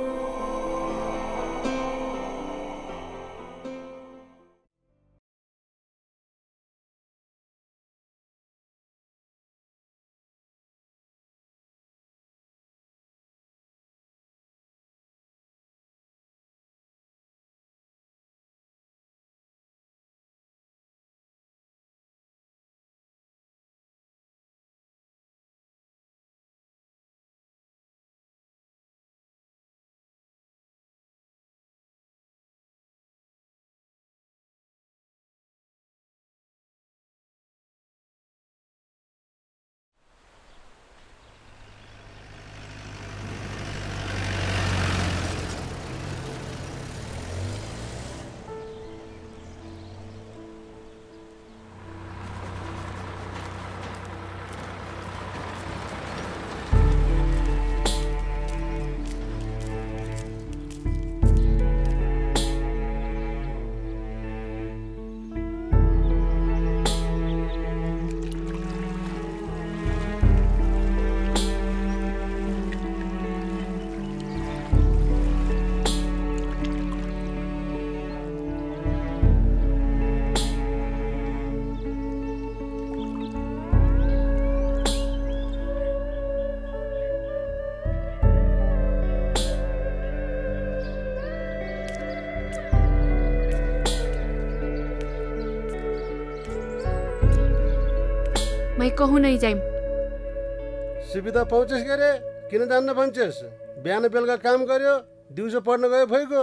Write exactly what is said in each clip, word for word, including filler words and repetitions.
मैं कहूँ नहीं जाइम। सुविधा पाउँछस् के रे? किन जान्न भन्छस्? बिहान बेलुका काम गर्यो, दिउँसो पढ्न गयो भइगयो।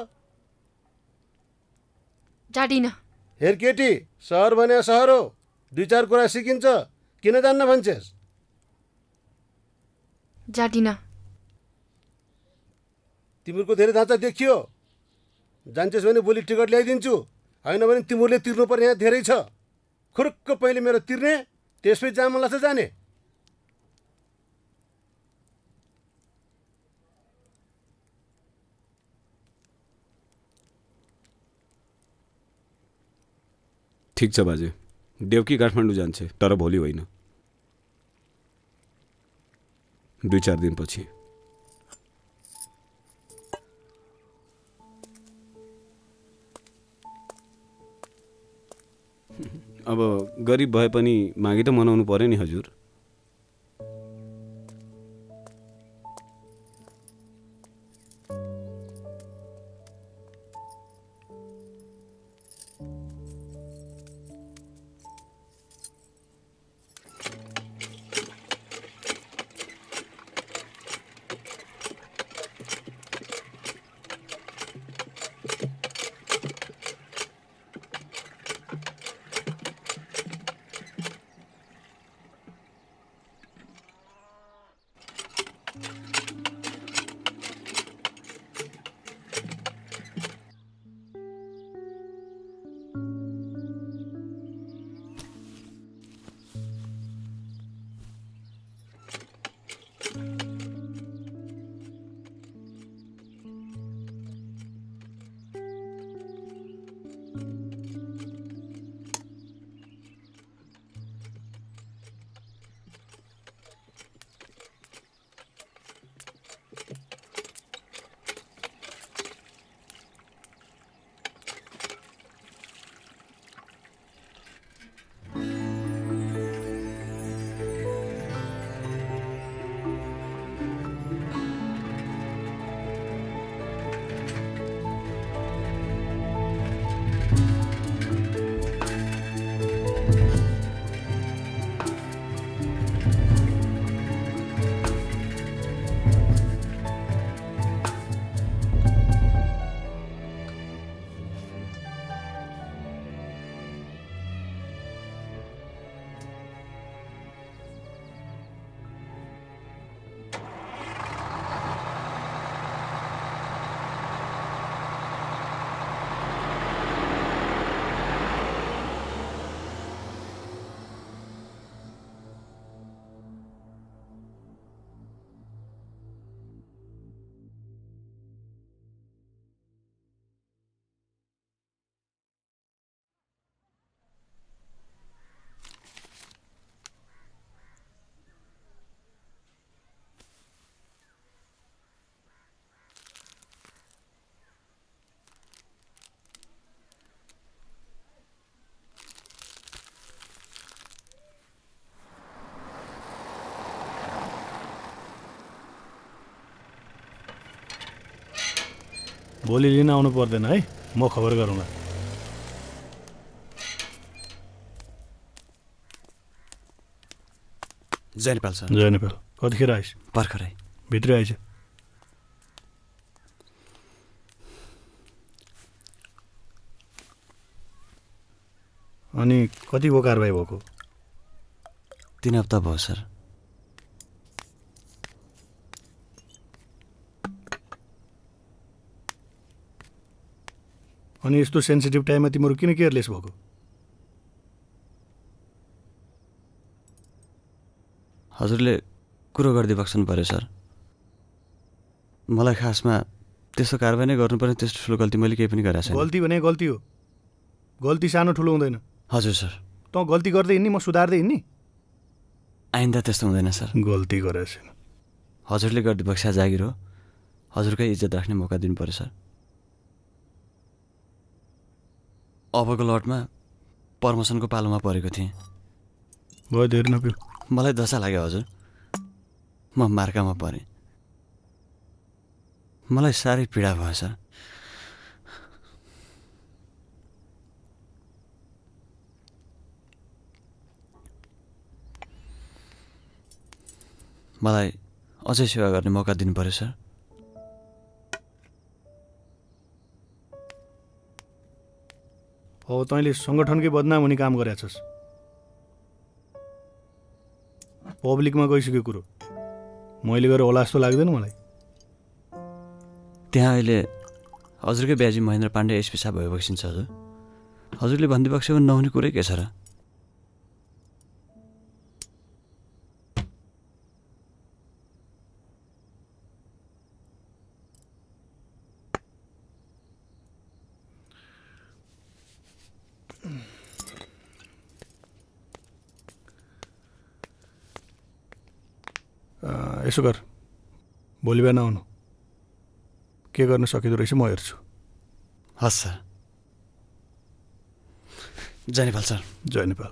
जाडिन। हेर केटी, सहर भने सहर हो, दुई चार कुरा सिकिन्छ। किन जान्न भन्छस्? जाडिन। तिमीहरूको धेरै ढाँचा देखियो। जान्छस् भने भोलि टिकट ल्याइदिन्छु, होइन भने तिमीहरूले तिर्नुपर्ने यहाँ धेरै छ। खुरुक्क पहिले मेरो तिर्ने, त्यसपछि जहाँ मन लाग्छ जाने। ठिक छ बाजे, देवकी काठमाडौँ जान्छे, तर भोलि होइन, दुई चार दिनपछि। अब गरिब भए पनि मागी त मनाउनु पर्यो नि हजुर। भोलि लिन आउनु पर्दैन है, म खबर गरौँला। जय नेपाल सर। जय नेपाल। कतिखेर आइस? भर्खरै। भित्रै आइज। अनि कतिको कारबाही भएको? तीन हप्ता भयो सर। अनि यस्तो सेन्सिटिभ टाइममा तिम्रो किन केयरलेस भएको? हजुरले कुरो गरिदिइ बक्सनु पर्यो सर। मलाई खासमा त्यस्तो कारबाही नै गर्नुपर्ने त्यस्तो ठुलो गल्ती मैले केही पनि गरेको छैन। गल्ती भने गल्ती हो, गल्ती सानो ठुलो हुँदैन। हजुर सर। तँ गल्ती गर्दै हिँड्ने, म सुधार्दै हिँड्ने? आइन्दा त्यस्तो हुँदैन सर। गल्ती गरेको छैन। हजुरले गरिदिइ बक्सा जागिर हो, हजुरकै इज्जत राख्ने मौका दिनु पर्यो सर। अबको लटमा प्रमोसनको पालोमा परेको थिएँ। भयो धेरै नपिउ। मलाई दशा लाग्यो हजुर, म मार्कामा परेँ। मलाई साह्रै पीडा भयो सर। मलाई अझै सेवा गर्ने मौका दिनु पर्यो सर। हो, तैँले सङ्गठनकै बदनाम हुने काम गरेका छस्। पब्लिकमा गइसक्यो कुरो, मैले गरेर होला जस्तो लाग्दैन मलाई। त्यहाँ अहिले हजुरकै ब्याजी महेन्द्र पाण्डे एसपी साहब भइबक्सिन्छ हजुर। हजुरले भनिदिइबक्स्यो भने नहुने कुरै के छ र? यसो गर, भोलि बिहान आउनु। के गर्न सकिँदो रहेछ म हेर्छु। हस् सर। जय नेपाल सर। जय नेपाल।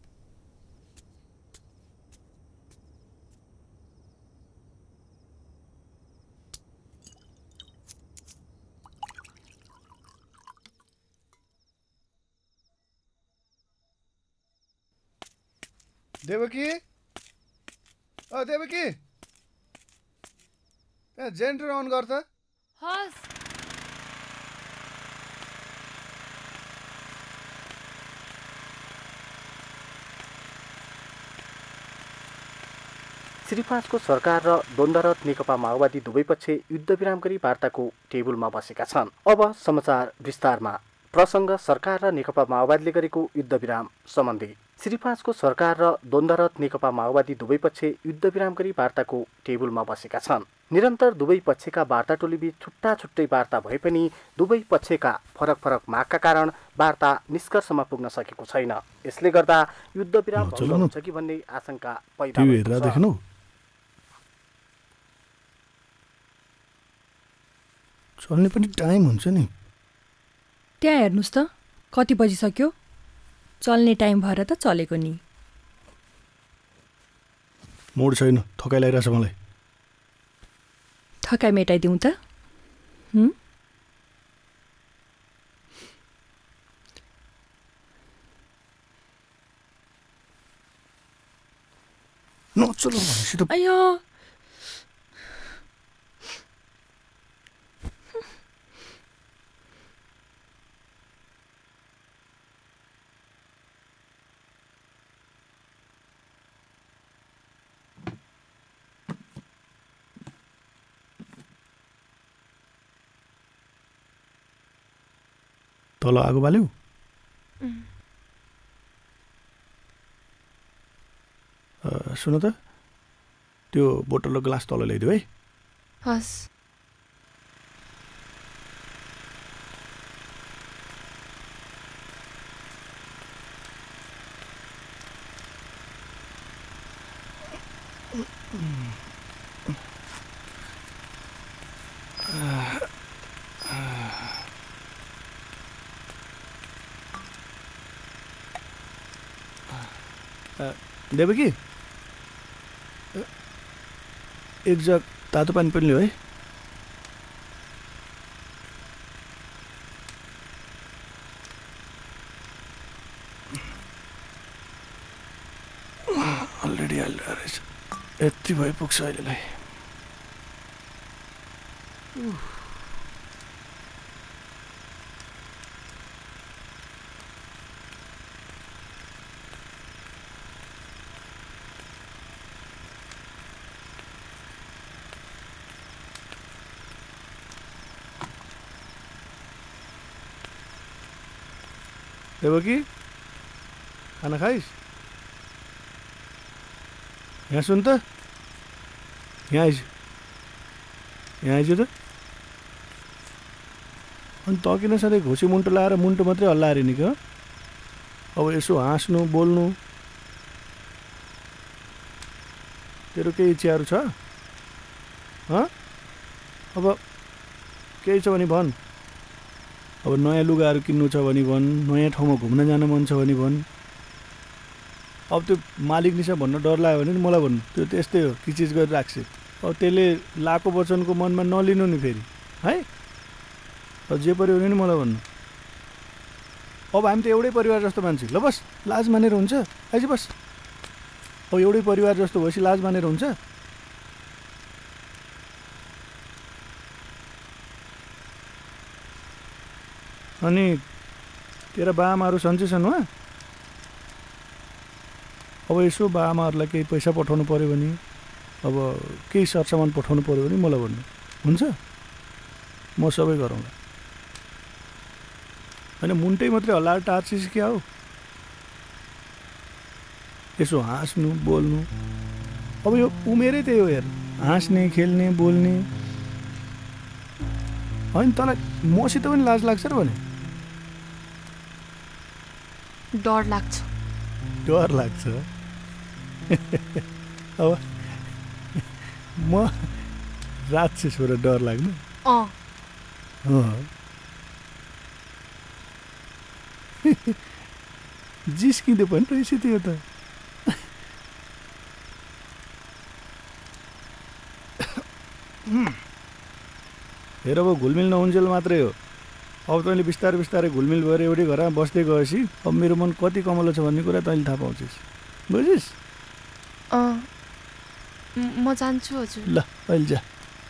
देवकी, अ देवकी, त्यहाँ जेनेरेटर अन गर त। हस्। श्री पाँचको सरकार र द्वन्द्वरत नेकपा माओवादी दुवै पक्ष युद्धविराम गरी वार्ताको टेबलमा बसेका छन्। अब समाचार विस्तारमा। प्रसङ्ग सरकार र नेकपा माओवादीले गरेको युद्धविराम सम्बन्धी। श्री पाँचको सरकार र द्वन्द्वरत नेकपा माओवादी दुवै पक्ष युद्धविराम गरी वार्ताको टेबलमा बसेका छन्। निरन्तर दुवै पक्षका वार्ता टोलीबीच छुट्टा छुट्टै वार्ता भए पनि दुवै पक्षका फरक फरक मागका कारण वार्ता निष्कर्षमा पुग्न सकेको छैन। यसले गर्दा युद्धविराम भङ्ग हुन्छ कि भन्ने आशंका पैदा भएको छ। चल्ने पनि टाइम हुन्छ नि। त्यहाँ हेर्नुहोस् त, कति बजिसक्यो? चल्ने टाइम भएर त चलेको नि। मोड छैन, थकाइ लागिरहेछ मलाई। थकाइ मेटाइदिउँ त? हुँ? नचल भनेपछि त अयो, तल आगो बाल्यौ? सुन त, त्यो बोतल र ग्लास तल ल्याइदेऊ है। हस्। देवकी, एक जग तातो पानी पनि लियो है। अलरेडी हालिरहेको रहेछ यति भइ पुग्छ अहिलेलाई देवकी खाना खाइस् यहाँ सुन त यहाँ आइज यहाँ आइज त अनि त किन सधैँ घोसी मुन्टो लाएर मुन्टो मात्रै हल्लाएर नि क्या अब यसो हाँस्नु बोल्नु तेरो केही इच्छाहरू छ हँ अब केही छ भने भन् अब नयाँ लुगाहरू किन्नु छ भने भन् नयाँ ठाउँमा घुम्न जान मन छ भने भन् अब त्यो मालिक निसा भन्न डर लाग्यो भने नि मलाई भन्नु त्यो त्यस्तै हो कि चिज गरेर राख्छ अब त्यसले लाको वचनको मनमा नलिनु नि फेरि है अब जे पर्यो भने नि मलाई भन्नु अब हामी त एउटै परिवार जस्तो मान्छे ल बस लाज मानेर हुन्छ आइज बस अब एउटै परिवार जस्तो भएपछि लाज मानेर हुन्छ अनि तेरा बाआमाहरू सन्चै छन् वा अब यसो बाआमाहरूलाई केही पैसा पठाउनु पऱ्यो भने अब केही सरसामान पठाउनु पऱ्यो भने मलाई भन्नु हुन्छ म सबै गरौँला होइन मुन्टै मात्रै हल्लाएर टार्छिस् क्या हो यसो हाँस्नु बोल्नु अब यो उमेरै त्यही हो हेर हाँस्ने खेल्ने बोल्ने होइन तँलाई मसित पनि लाज लाग्छ र भने डर लाग्छ डर लाग्छ अब म राक्षस भएर डर लाग्नु अँ जिस्किँदै पनि रहेछ त्यो त हेर अब घुलमिल नहुन्जेल मात्रै हो अब तैँले बिस्तारै बिस्तारै घुलमिल भएर एउटै घरमा बस्दै गएपछि अब मेरो मन कति कमलो छ भन्ने कुरा तैँले थाहा पाउँछस् बुझिस् अँ म जान्छु हजुर ल अहिले जा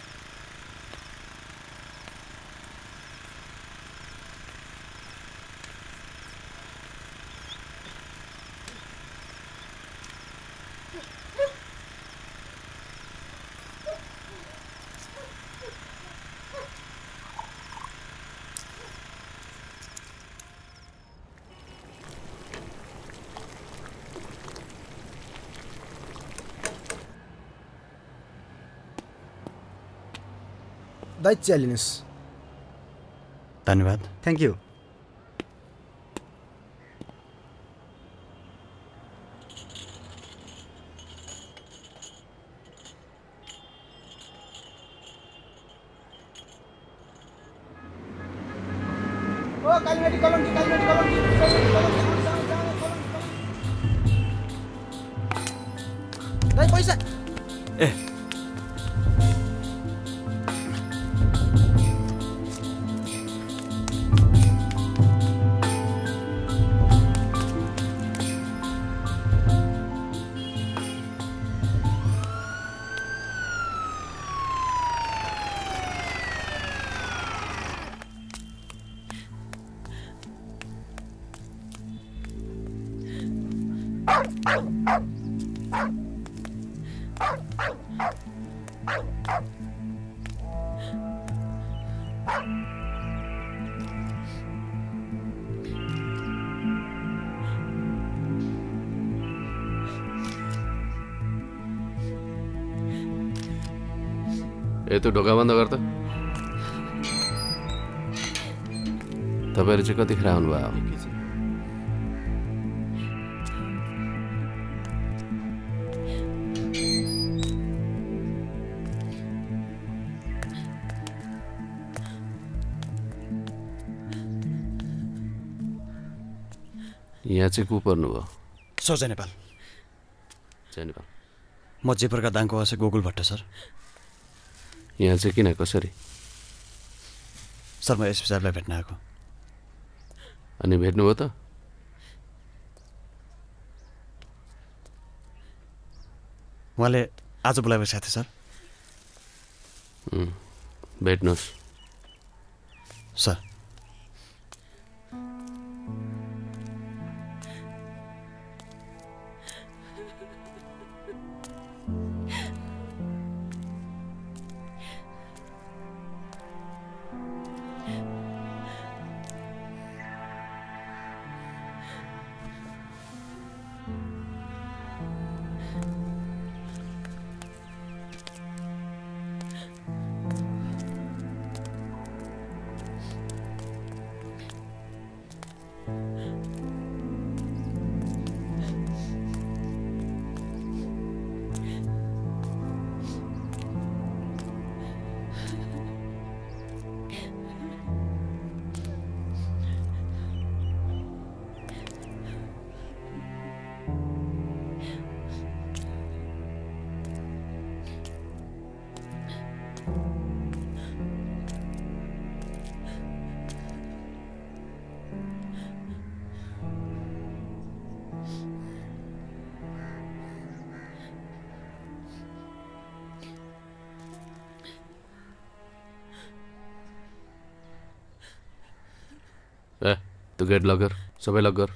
दाइ च्यालिनुहोस् धन्यवाद थ्याङ्क यू ओ कालीमेटी कलम कालीमेटी कलम दाइ पैसा ए ए त्यो ढोका बन्द गर त तपाईँहरू चाहिँ कतिखेर आउनुभयो यहाँ चाहिँ को पर्नुभयो सोझा नेपाल जय नेपाल म जेपरका दाङको वासे गोकुल भट्ट सर यहाँ चाहिँ किन कसरी सर म एसपी साहबलाई भेट्न आएको अनि भेट्नुभयो त उहाँले आज बोलाएको साथी सर। भेट्नुहोस् सर। ए तँ गेट लक गर, सबै लक गर।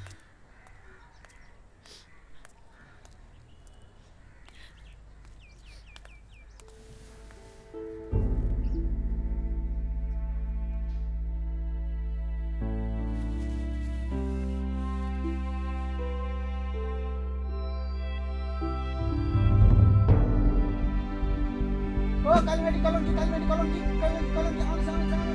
ओ कालीमाटी कलम की कालीमाटी कलम की कालीमाटी कलम की आउनु साउनु साउनु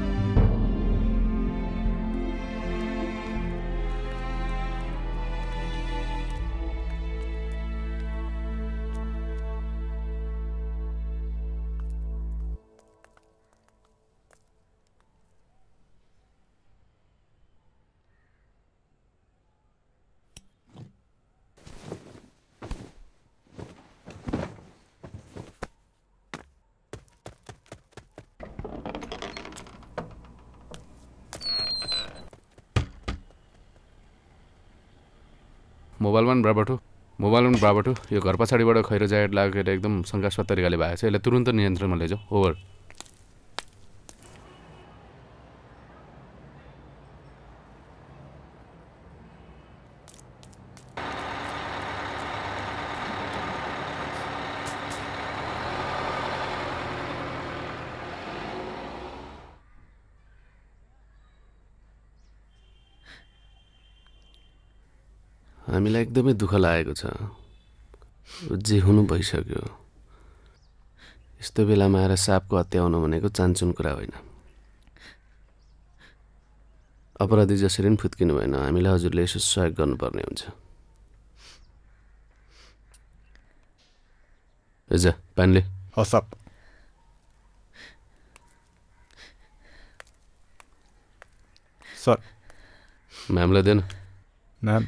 मोबाइल वान ब्राबाट हो मोबाइल वान ब्राबाट हो यो घर पछाडिबाट खैरो ज्याकेट लागेर एकदम शङ्कास्पद तरिकाले भएको छ। यसलाई तुरुन्त नियन्त्रणमा लैजाऊ। ओभर। हामीलाई एकदमै दुःख लागेको छ। जे हुनु भइसक्यो। यस्तो बेलामा आएर सापको हत्या हुनु भनेको चान्चुन कुरा होइन। अपराधी जसरी पनि फुत्किनु भएन। हामीलाई हजुरले यसो सहयोग गर्नुपर्ने हुन्छ। जा पानीले। हस् अप। सर म्यामलाई देन। म्याम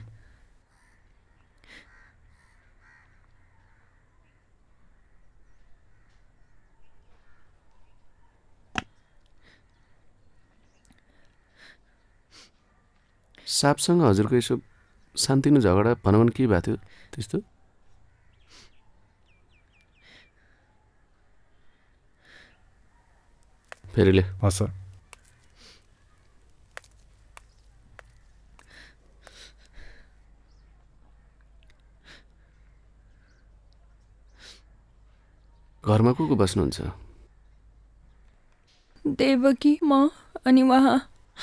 सापसँग हजुरको यसो शान्तिनु झगडा भनभन के भएको थियो त्यस्तो? फेरिले। हस् सर। घरमा को को बस्नुहुन्छ? देवकी, म अनि उहाँ।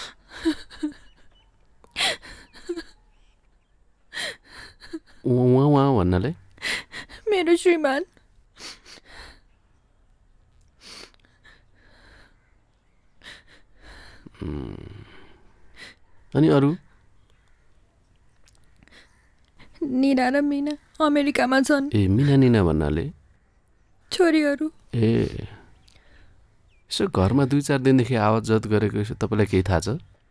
उहाँ उहाँ भन्नाले? मेरो श्रीमान। अनि अरू? निना र मिना अमेरिकामा छन्। ए मिना निना भन्नाले? छोरीहरू। ए यसो घरमा दुई चार दिनदेखि आवाज जत गरेको यसो तपाईँलाई केही थाहा छ?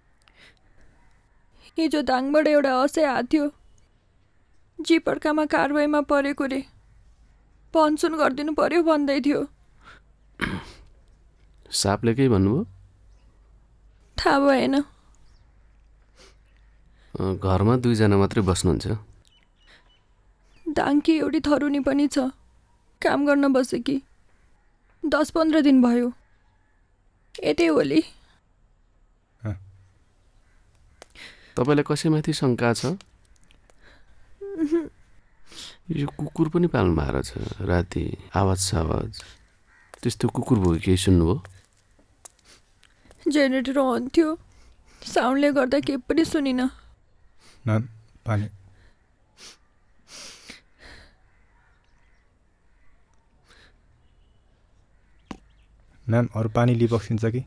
हिजो दाङबाट एउटा असै आएको थियो। जीपड्कामा कारवाहीमा परेको रे। पन्सुन गरिदिनु पर्यो भन्दै थियो। सापले केही भन्नुभयो? थाहा भएन। घरमा दुईजना मात्रै बस्नुहुन्छ? दाङकी एउटी थरुनी पनि छ। काम गर्न बसेकी दस पन्ध्र दिन भयो। यतै होली। तपाईँलाई कसैमाथि शङ्का छ? यो कुकुर पनि पाल्नु भएको छ। राति आवाज सावाज त्यस्तो कुकुर भयो केही सुन्नुभयो? जेनेरेटर अन थियो, साउन्डले गर्दा केही पनि सुनिन। नान पानी। नान अरू पानी लिइबक्सिन्छ कि?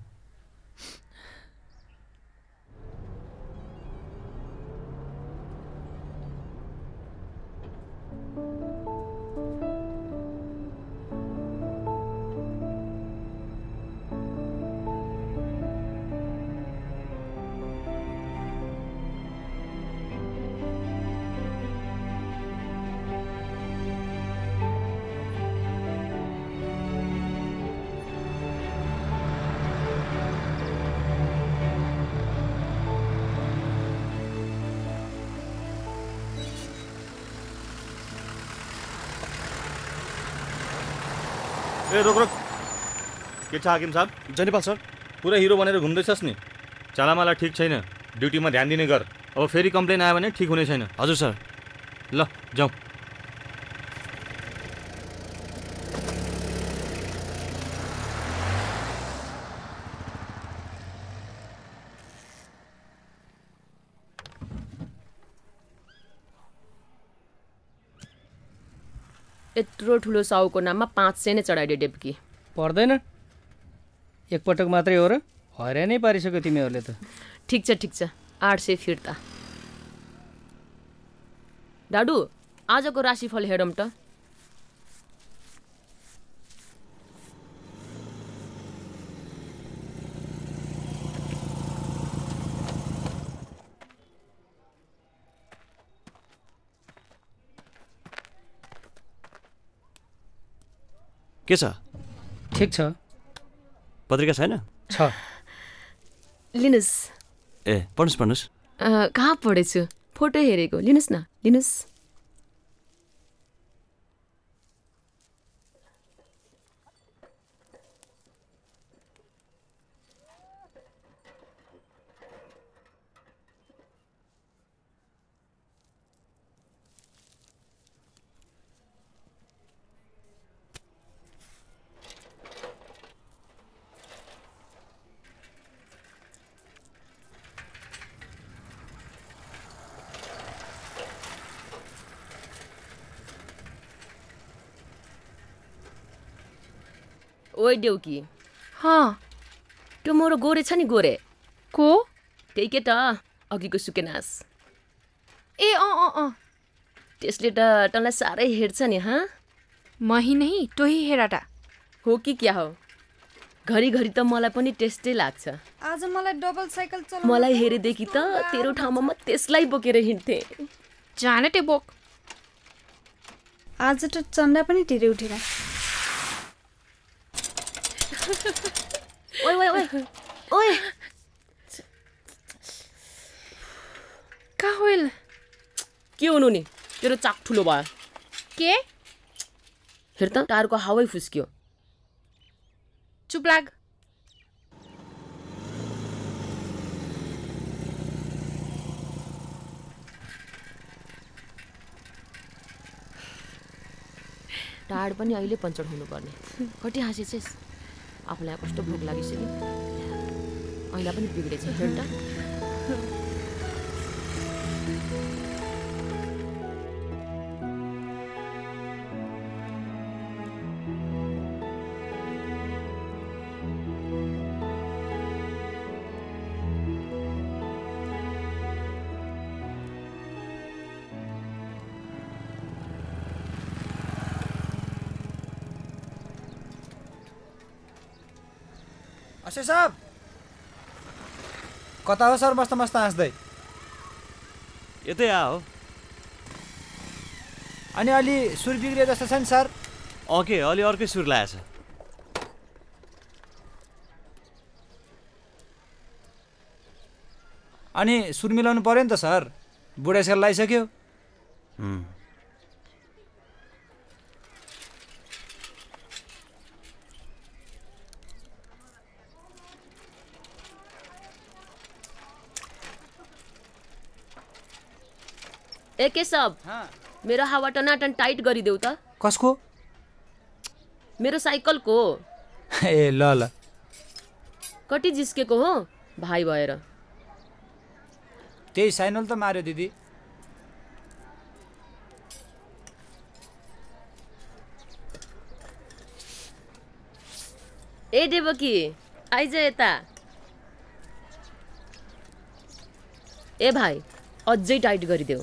ए रोक रोक, के छ हाकिम साहब? जयनेपाल सर, पुरा हिरो बनेर घुम्दैछस् नि। चालामाला ठिक छैन, ड्युटीमा ध्यान दिने गर। अब फेरि कम्प्लेन आयो भने ठिक हुने छैन। हजुर सर। ल जाउँ। यत्रो ठुलो साउको नाममा पाँच सय नै चढाइदियो डेप्की। पर्दैन, एकपटक मात्रै हो र? हैरानै पारिसक्यो तिमीहरूले त। ठिक छ ठिक छ, आठ सय फिर्ता। डाडु, आजको राशिफल हेरौँ त। के छ? ठिक छ। पत्रिका छैन? छ। लिनुस्। ए पढ्नुहोस् पढ्नुहोस्। कहाँ पढेछु? फोटो हेरेको। लिनुस् न, लिनुस्। ओइ देउकी। हाँ, त्यो मोरो गोरे छ नि, गोरे को? त्यही के त, अघिको सुकेनास। ए अँ अँ अँ, त्यसले त तँलाई साह्रै हेर्छ नि। हाँ, मही नहीं तो ही हेराटा हो कि क्या हो? घरिघरि त मलाई पनि टेस्टै लाग्छ। आज मलाई डबल साइकल चलाउन मलाई हेरेदेखि त तेरो ठाउँमा म त्यसलाई बोकेर हिँड्थे। जाने टे बोक। आज त चन्दा पनि तिरै उठेर। ओइ ओइ ओइ ओइ, कहाँ होइल? के हुनु नि, तेरो चाक ठुलो भयो। के? हेर त, टायरको हावै फुस्क्यो। चुप लाग। टायर पनि अहिले पञ्चर हुनुपर्ने। कति हाँसेछेस्? आफूलाई कस्तो भोक लागिसक्यो। ऐला पनि बिग्रेछ। हेर त। अशे साहब, कता हो सर? मस्त मस्त हाँस्दै। यतै आ हो। अनि अलि सुर बिग्रियो जस्तो छ नि सर? ओके, अलि अर्कै सुर लागेछ। अनि सुर मिलाउनु पर्यो नि त सर, बुढेसकाल लगाइसक्यो। ए केशव मेरो हावा टनाटन टाइट गरिदेऊ त। कसको? मेरो साइकलको। ए ल ल। कति जिस्केको हो भाइ भएर? त्यही साइनल त मार्यो दिदी। ए देवकी आइज यता। ए भाइ अझै टाइट गरिदेऊ।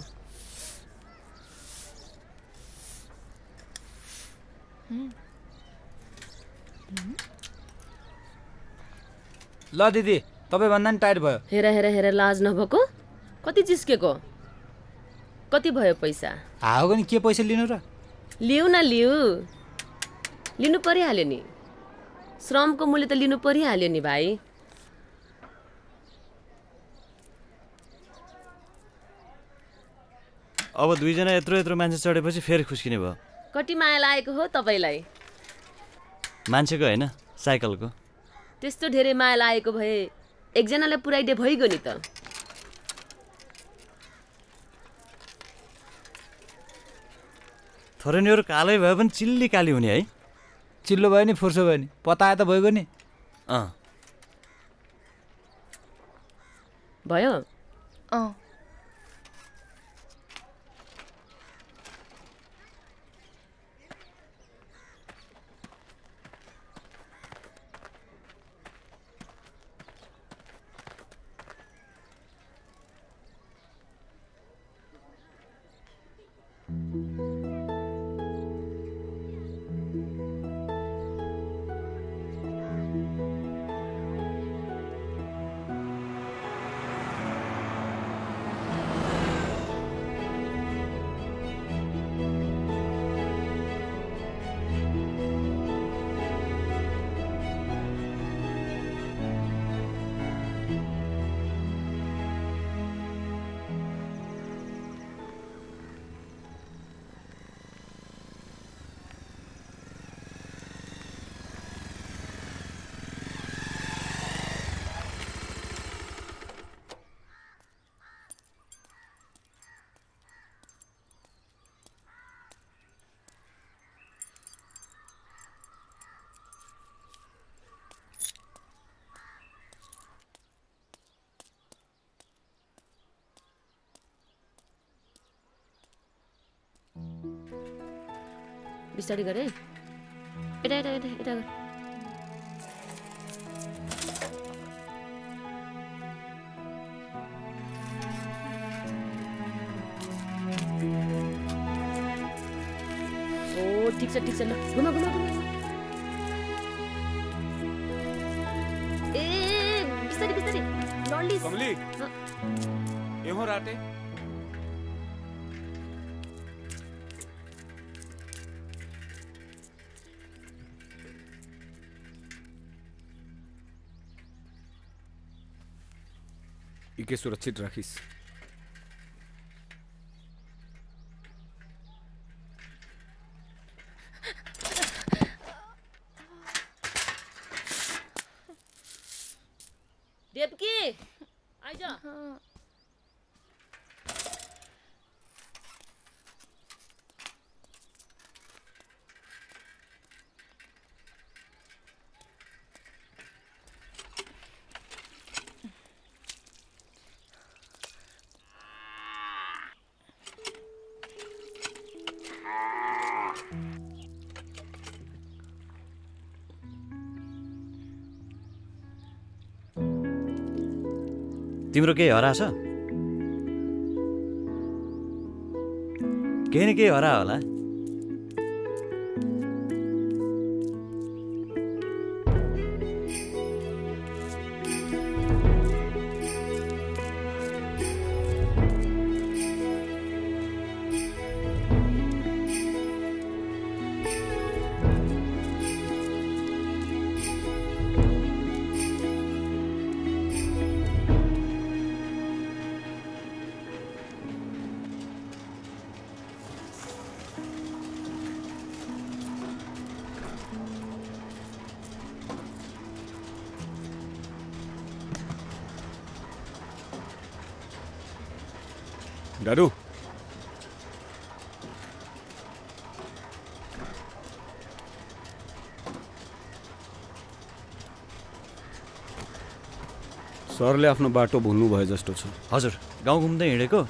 ल दिदी तपाईँ भन्दा नि टाइट भयो। हेर हेर हेर लाज नभएको कति जिस्केको? कति भयो पैसा? हाउको नि के पैसा लिनु र? लिऊ न लिऊ, लिनु परिहाल्यो नि। श्रमको मूल्य त लिनु परिहाल्यो नि भाइ। अब दुईजना यत्रो यत्रो मान्छे चढेपछि फेरि खुस्किने भयो। कति माया लागेको हो तपाईँलाई? मान्छेको होइन साइकलको। त्यस्तो धेरै माया लागेको भए एकजनालाई पुऱ्याइदिए भइगयो नि त। थोरनीहरू कालै भए पनि चिल्ली काली हुने है। चिल्लो भयो नि फुर्सो भयो नि पताए त भइगयो नि। अँ भयो। अँ बिस्तारै गरे। यता यता यता यता गर। ओ ठिक छ ठिक छ ल घुमा घुमा घुमा। ए बिस्तारै बिस्तारै लड्लिस। कमली यहाँ राटे। इके सुरक्षित राखिस। देवकी आइज। तिम्रो केही हरा छ? केही न केही हरा होला। दारू सरले आफ्नो बाटो भुल्नु भयो जस्तो छ। हजुर, गाउँ घुम्दै हिँडेको।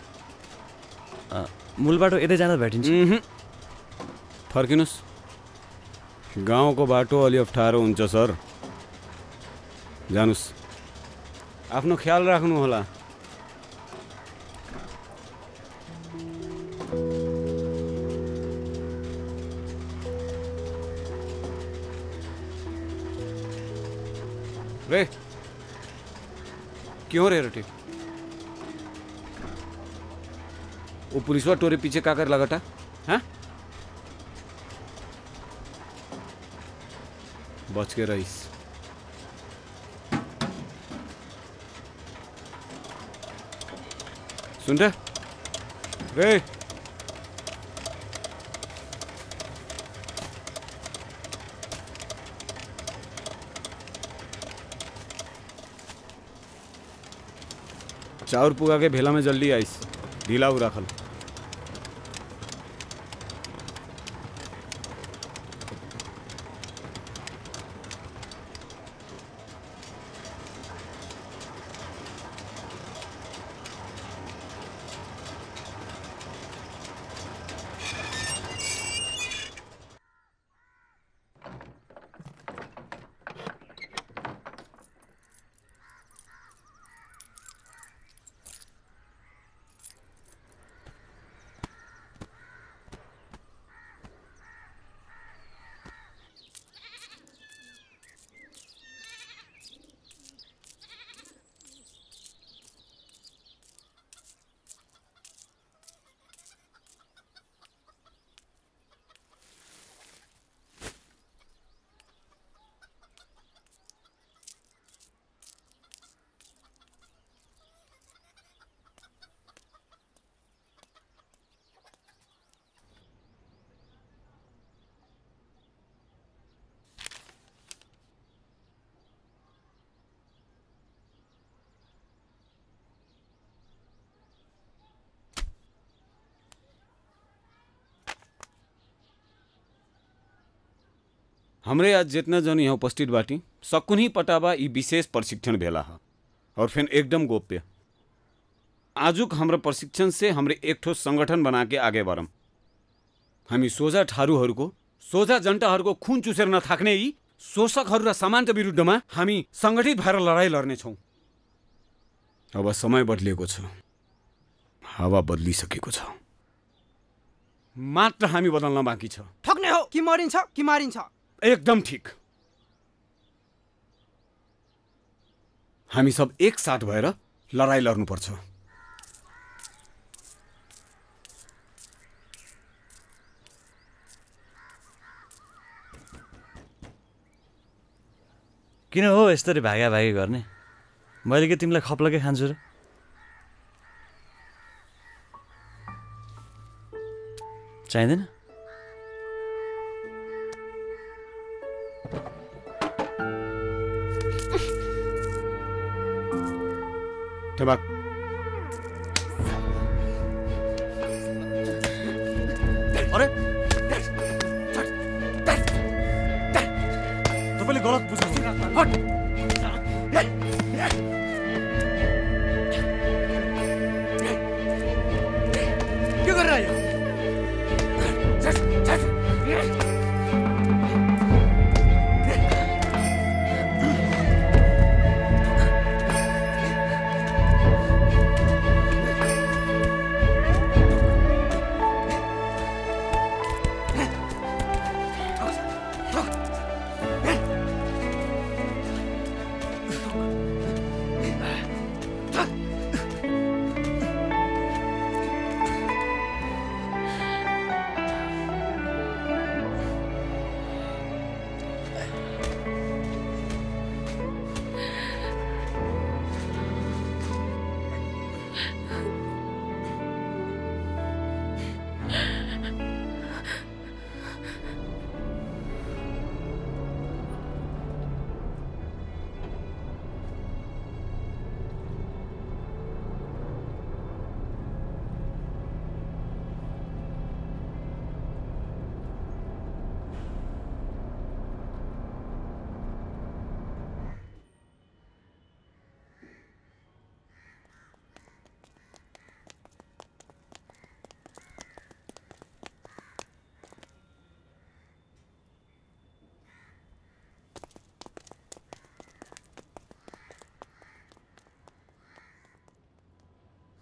मूल बाटो यतै जाँदा भेटिन्छ। फर्किनुहोस्, गाउँको बाटो अलि अप्ठ्यारो हुन्छ सर। जानुस्, आफ्नो ख्याल राख्नु होला। रे क्यों रे रटे? वो पुलिसवा टोरे पीछे का कर लगाटा? हाँ? बच के रहीस। सुन रहे? रे चाउर पुगा के भेला में जल्दी आइस, ढीला हो रखल। हमरे आज जितना जन यहाँ उपस्थित बाटी सकुनी पटाबा ई विशेष प्रशिक्षण भेला है और फिर एकदम गोप्य। आजुक हाम्रो प्रशिक्षण से हमरे एक ठोस संगठन बना के आगे बढ़म। हामी सोझा ठारूहरूको सोझा जनताहरूको खून चुसेर नथाक्ने यी शोषकहरू र समाजका विरुद्धमा हामी संगठित भएर लडाई लड्ने छौं। अब समय बदलिएको छ, हावा बदलिसकेको छ, मात्र हामी बदल्न बाँकी छ। ठक्ने हो कि मरिन्छ कि मारिन्छ? एकदम ठीक। हामी सब एक साथ भएर लडाई लड्नुपर्छ। किन हो यसरी भागा भागी गर्ने? मैले के तिमीलाई खप्लकै खान्छु र? चाहिँदैन? ठेबाक अरे तपाईँले गलत बुझ्नु हट। के गरेर आयो?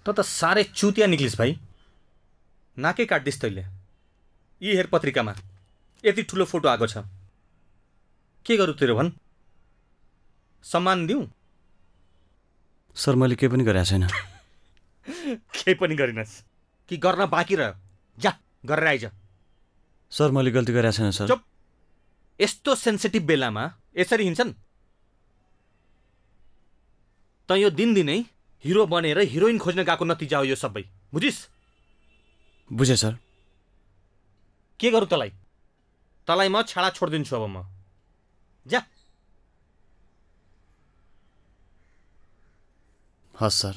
त त साह्रै चुतिया निक्लिस् भाइ। नाकै काट्दिस् तैँले। यी हेर पत्रिकामा यति ठुलो फोटो आएको छ। के गरौँ तेरो भन्? सम्मान दिउँ? सर मैले केही पनि गरेको छैन। केही पनि गरिनस् कि गर्न बाँकी रह्यो? जा गरेर आइज। सर मैले गल्ती गरेको छैन सर। चुप। यस्तो सेन्सिटिभ बेलामा यसरी हिँड्छन्? त यो दिनदिनै हिरो बनेर हिरोइन खोज्न गएको नतिजा हो यो सबै, बुझिस्? बुझेँ सर। के गरौँ तँलाई? तँलाई म छाडा छोडिदिन्छु अब म। जा। हस् सर।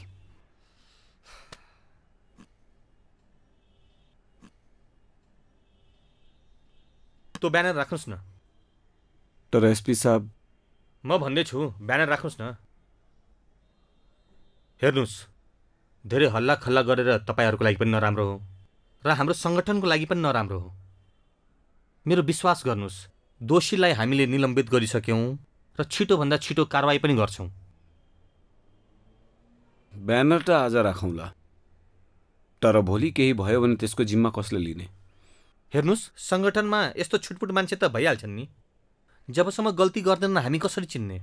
त्यो ब्यानर राख्नुहोस् न। तर एसपी साहब, म भन्दैछु ब्यानर राख्नुहोस् न। हेर्नुहोस्, धेरै हल्ला खल्ला गरेर तपाईँहरूको लागि पनि नराम्रो हो र हाम्रो सङ्गठनको लागि पनि नराम्रो हो। मेरो विश्वास गर्नुहोस्, दोषीलाई हामीले निलम्बित गरिसक्यौँ र छिटोभन्दा छिटो कारवाही पनि गर्छौँ। ब्यानर त आज राखौँला, तर भोलि केही भयो भने त्यसको जिम्मा कसले लिने? हेर्नुहोस्, सङ्गठनमा यस्तो छुटपुट मान्छे त भइहाल्छन् नि। जबसम्म गल्ती गर्दैनन् हामी कसरी चिन्ने?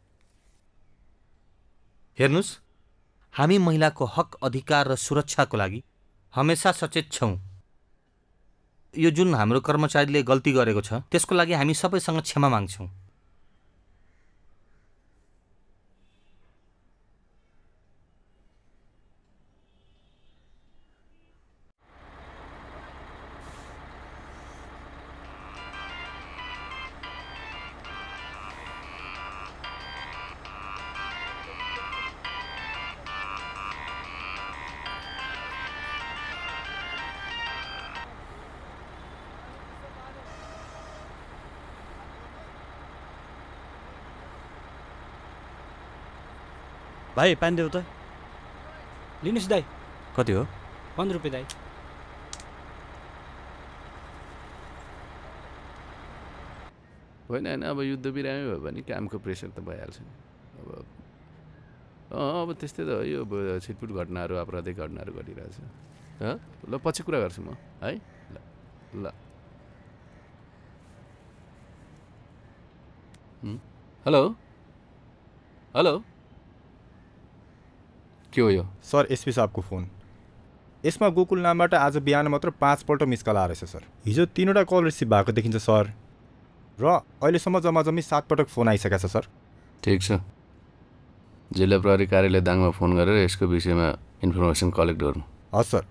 हेर्नुहोस्, हामी महिलाको हक अधिकार र सुरक्षाको लागि हमेसा सचेत छौँ। यो जुन हाम्रो कर्मचारीले गल्ती गरेको छ त्यसको लागि हामी सबैसँग क्षमा माग्छौँ। भाइ पानी देऊ त। लिनुहोस् दाइ। कति हो? पन्ध्र रुपियाँ दाइ। होइन होइन, अब युद्ध बिरामी भयो भने कामको प्रेसर त भइहाल्छ नि। अब अँ अब त्यस्तै त हो, यो छिटपुट घटनाहरू आपराधिक घटनाहरू घटिरहेछ। हँ ल पछि कुरा गर्छु म है। ल ल हेलो हेलो, के हो यो? सर एसपी साहबको फोन। यसमा गोकुल नामबाट आज बिहान मात्र पाँचपल्ट मिस कल आएछ सर। हिजो तिनवटा कल रिसिभ भएको देखिन्छ सर, र अहिलेसम्म जम्मा जम्मी सात पटक फोन आइसकेको छ सर। ठिक छ, जिल्ला प्रहरी कार्यालय दाङमा फोन गरेर यसको विषयमा इन्फर्मेसन कलेक्ट गर्नु। हस् सर।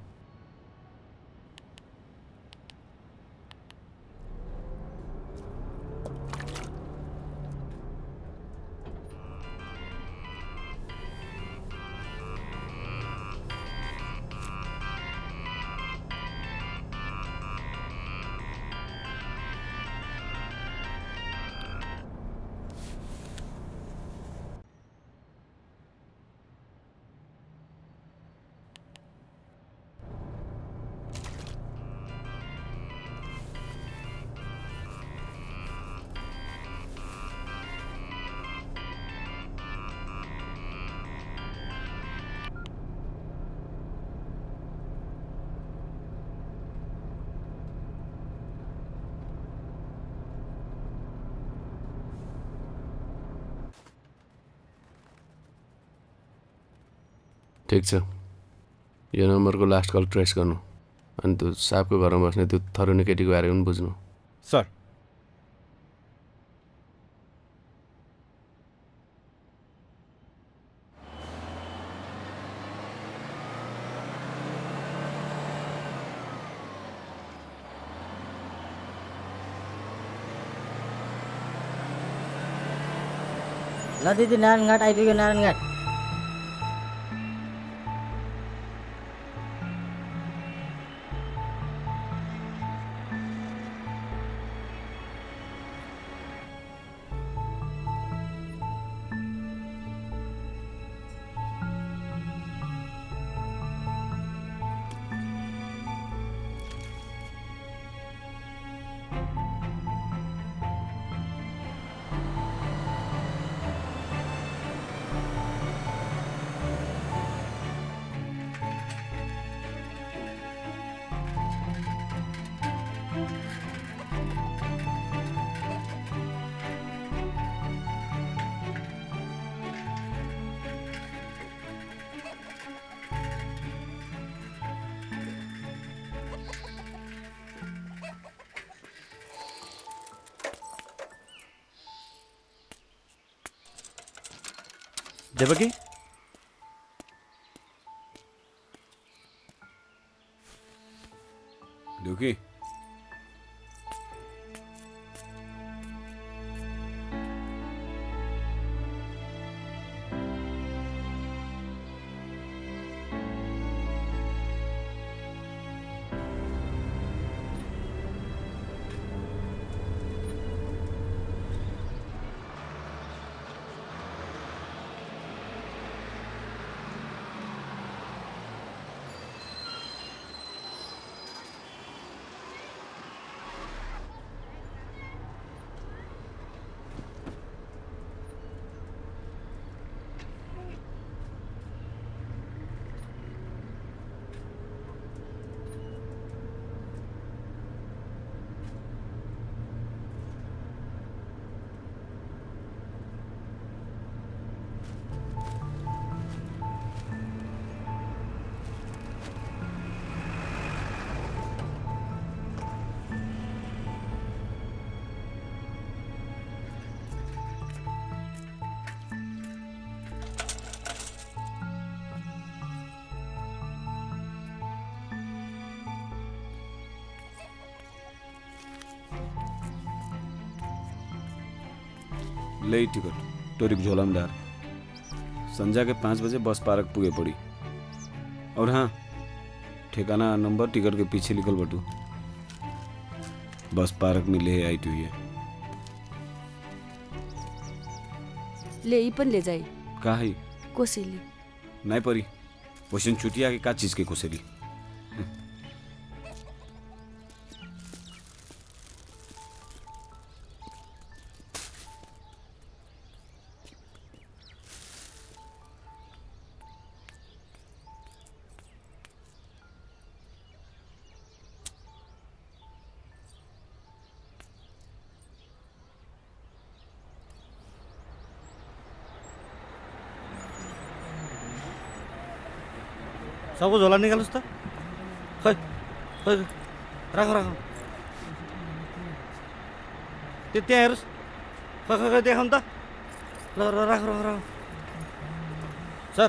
ठिक छ, यो नम्बरको लास्ट कल ट्रेस गर्नु अनि त्यो साहबको घरमा बस्ने त्यो थरुनी केटीको बारेमा पनि बुझ्नु। सर। ल दिदी, नारायणघाट आइपुग्यो। नारायणघाट देवकी देवकी ले टिकट टोरिक झोलम डार संजा के पाँच बजे बस पार्क पुगे पड़ी और हाँ ठिकाना नंबर टिकट के पीछे लिखल बटू बस पार्क में ले आई है ले ई पण ले जाई का है कोसेली नहीं परी वैसे छुट्टिया के का चीज के कोसेली सबको झोला निकाल्नुहोस् त खै खै राख राख त्यो त्यहाँ हेर्नुहोस् खै खै खै देखाउनु त ल ल राख राख राख सर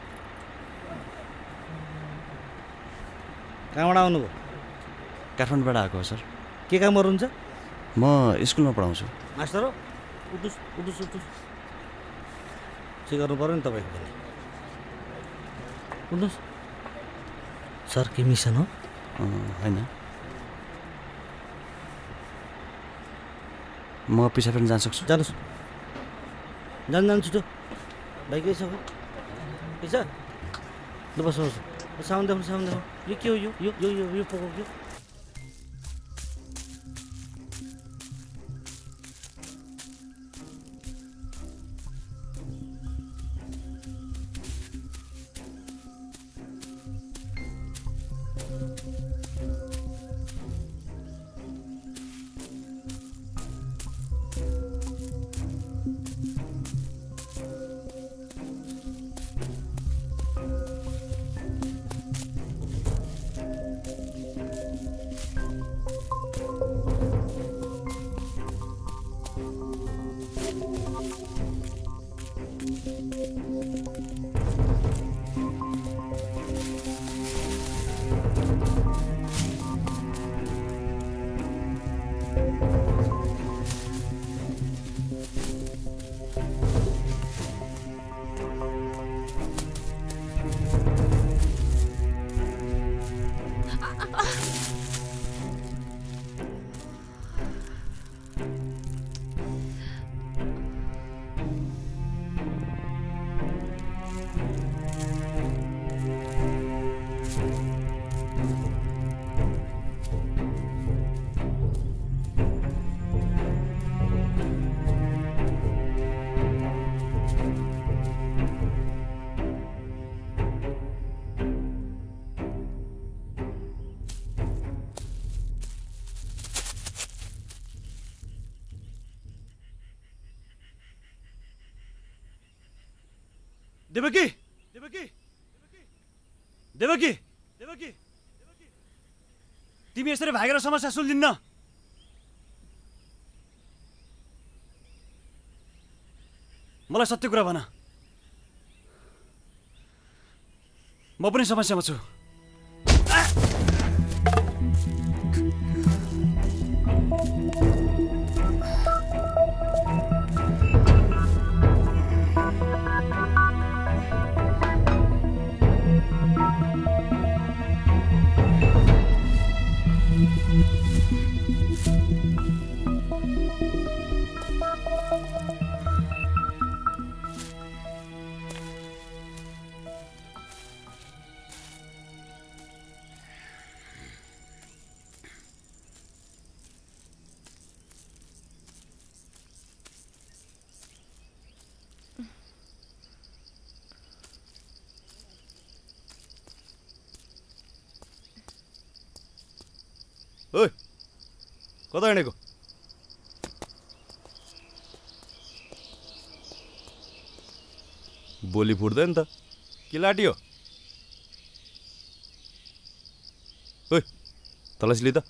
कहाँबाट आउनुभयो काठमाडौँबाट आएको हो सर के काम गर्नुहुन्छ म स्कुलमा पढाउँछु मास्टर हो उठ्नुहोस् उठ्नुहोस् उठ्नुहोस् के गर्नु पऱ्यो नि तपाईँको पनि उठ्नुहोस् सर के मिसन हो होइन म पिछा पनि जान सक्छु जानुहोस् जानु जानु छिटो भाइ के छ के छ ल बस बस साउन्ड देखाउनु साउन्ड देखाउनु यो के हो यो यो यो यो पोको के देवकी देवकी देवकी देवकी तिमी यसरी भागेर समस्या सुल्झिन्न मलाई सत्य कुरा भन म पनि समस्यामा छु। ओइ कता हिँडेको? बोली फुट्दैन त के लाटियो? ओइ तलासी लि त।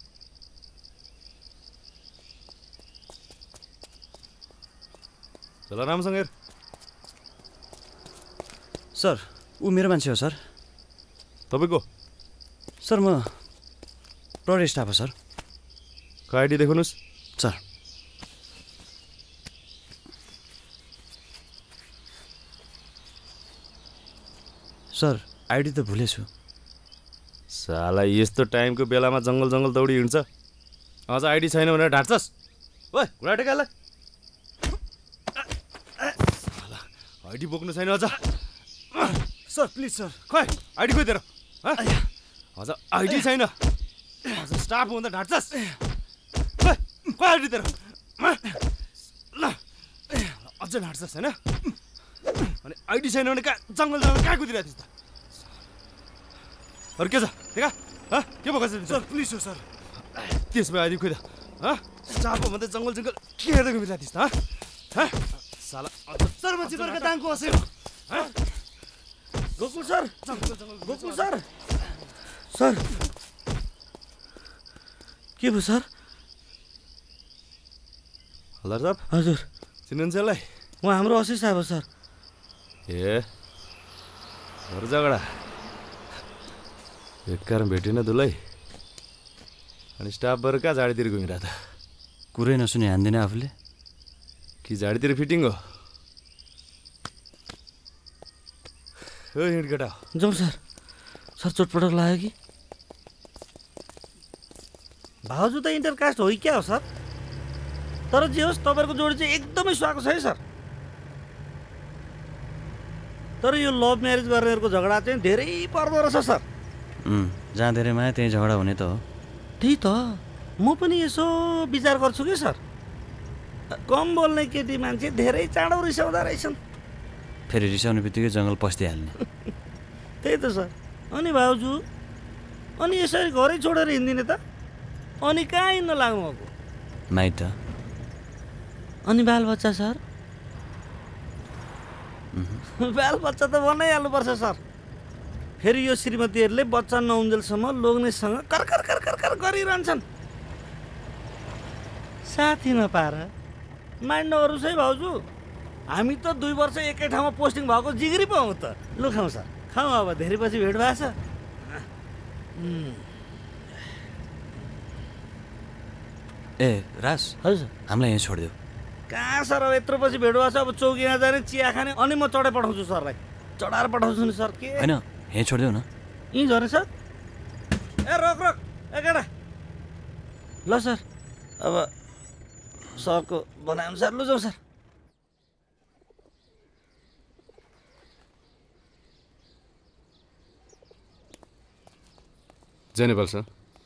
चल राम्रोसँग हेर। सर ऊ मेरो मान्छे हो सर। तपाईँको? सर म प्रहरी स्टाफ हो सर। आइडी देखाउनुहोस्। सर सर आइडी त भुलेछु। साला यस्तो टाइमको बेलामा जङ्गल जङ्गल दौडी हिँड्छ, अझ आइडी छैन भनेर ढाँट्छस्? ओइ घुँडा टेकालाई। साला आइडी बोक्नु छैन अझ? Sir please sir. खै आइडी खोइ तेरो? अझ आइडी छैन, अझ स्टाफ हुँदा ढाँट्छस्? खै खै आइडी तेरो? ल अझ ढाँट्छस् होइन? अनि आइडी छैन भने कहाँ जङ्गल जङ्गल कहाँ कुदिरहेको थिइस् त? अरू के छ देखा? के भएको छ सर? प्लिज हो सर। त्यसमा आइडी खोइ त? स्टाफ हो भन्दा जङ्गल जङ्गल के हेर्दै घुमिरहेको थिइस् त? साला सर म चिपरका दाङको असेर। Gokul sir, Gokul sir, sir के भयो सर? हल्दार साहब? हजुर चिन्नुहुन्छ यसलाई? उहाँ हाम्रो असी साहब हो सर। ए घर झगडा एक कारण भेटेन दुलै अनि स्टाफ भएर कहाँ झाडीतिर घुमिरहेको त? कुरै नसुने हान्दिन आफूले कि झाडीतिर फिटिङ हो? ओ हिँड केटा जाउँ सर। सर चोटपटक लाग्यो कि? भाउजू त इन्टरकास्ट हो कि क्या हो सर? तर जे होस् तपाईँहरूको जोडी चाहिँ एकदमै सुहाएको छ है सर। तर यो लभ म्यारेज गर्नेहरूको झगडा चाहिँ धेरै पर्दो रहेछ सर। जहाँ धेरै माया त्यहीँ झगडा हुने त हो। त्यही त म पनि यसो विचार गर्छु कि सर, कम बोल्ने केटी मान्छे धेरै चाँडो रिसाउँदा रहेछन्। फेरि रिसाउने बित्तिकै जङ्गल पस्दिहाल्ने। त्यही त सर। अनि भाउजू अनि यसरी घरै छोडेर हिँड्दिने त? अनि कहाँ हिँड्न लाग्नु भएको? माइत। अनि बालबच्चा सर? बालबच्चा त बनाइहाल्नुपर्छ सर। फेरि यो श्रीमतीहरूले बच्चा नहुन्जेलसम्म लोग्नेसँग कर्कर कर्कर कर गरिरहन्छन्। साथी नपाएर मान्नु नगर्नुहोस् है भाउजू, हामी त दुई वर्ष एकै ठाउँमा पोस्टिङ भएको जिग्री पो हौँ त। लु खाउँ सर, खाउँ अब धेरै पछि भेट भएको छ। ए राज हजुर हामीलाई यहीँ छोडिदेऊ। कहाँ सर अब यत्रो पछि भेट भएको छ, अब चौकीमा जाने चिया खाने अनि म चढाइ पठाउँछु सरलाई। चढाएर पठाउँछु नि सर। के होइन यहीँ छोडिदेऊ न। यहीँ झरे सर? ए रोक रोक ए केटा। ल सर अब सरको बनाएअनुसार लु जाउँ सर। जय नेपाल सर।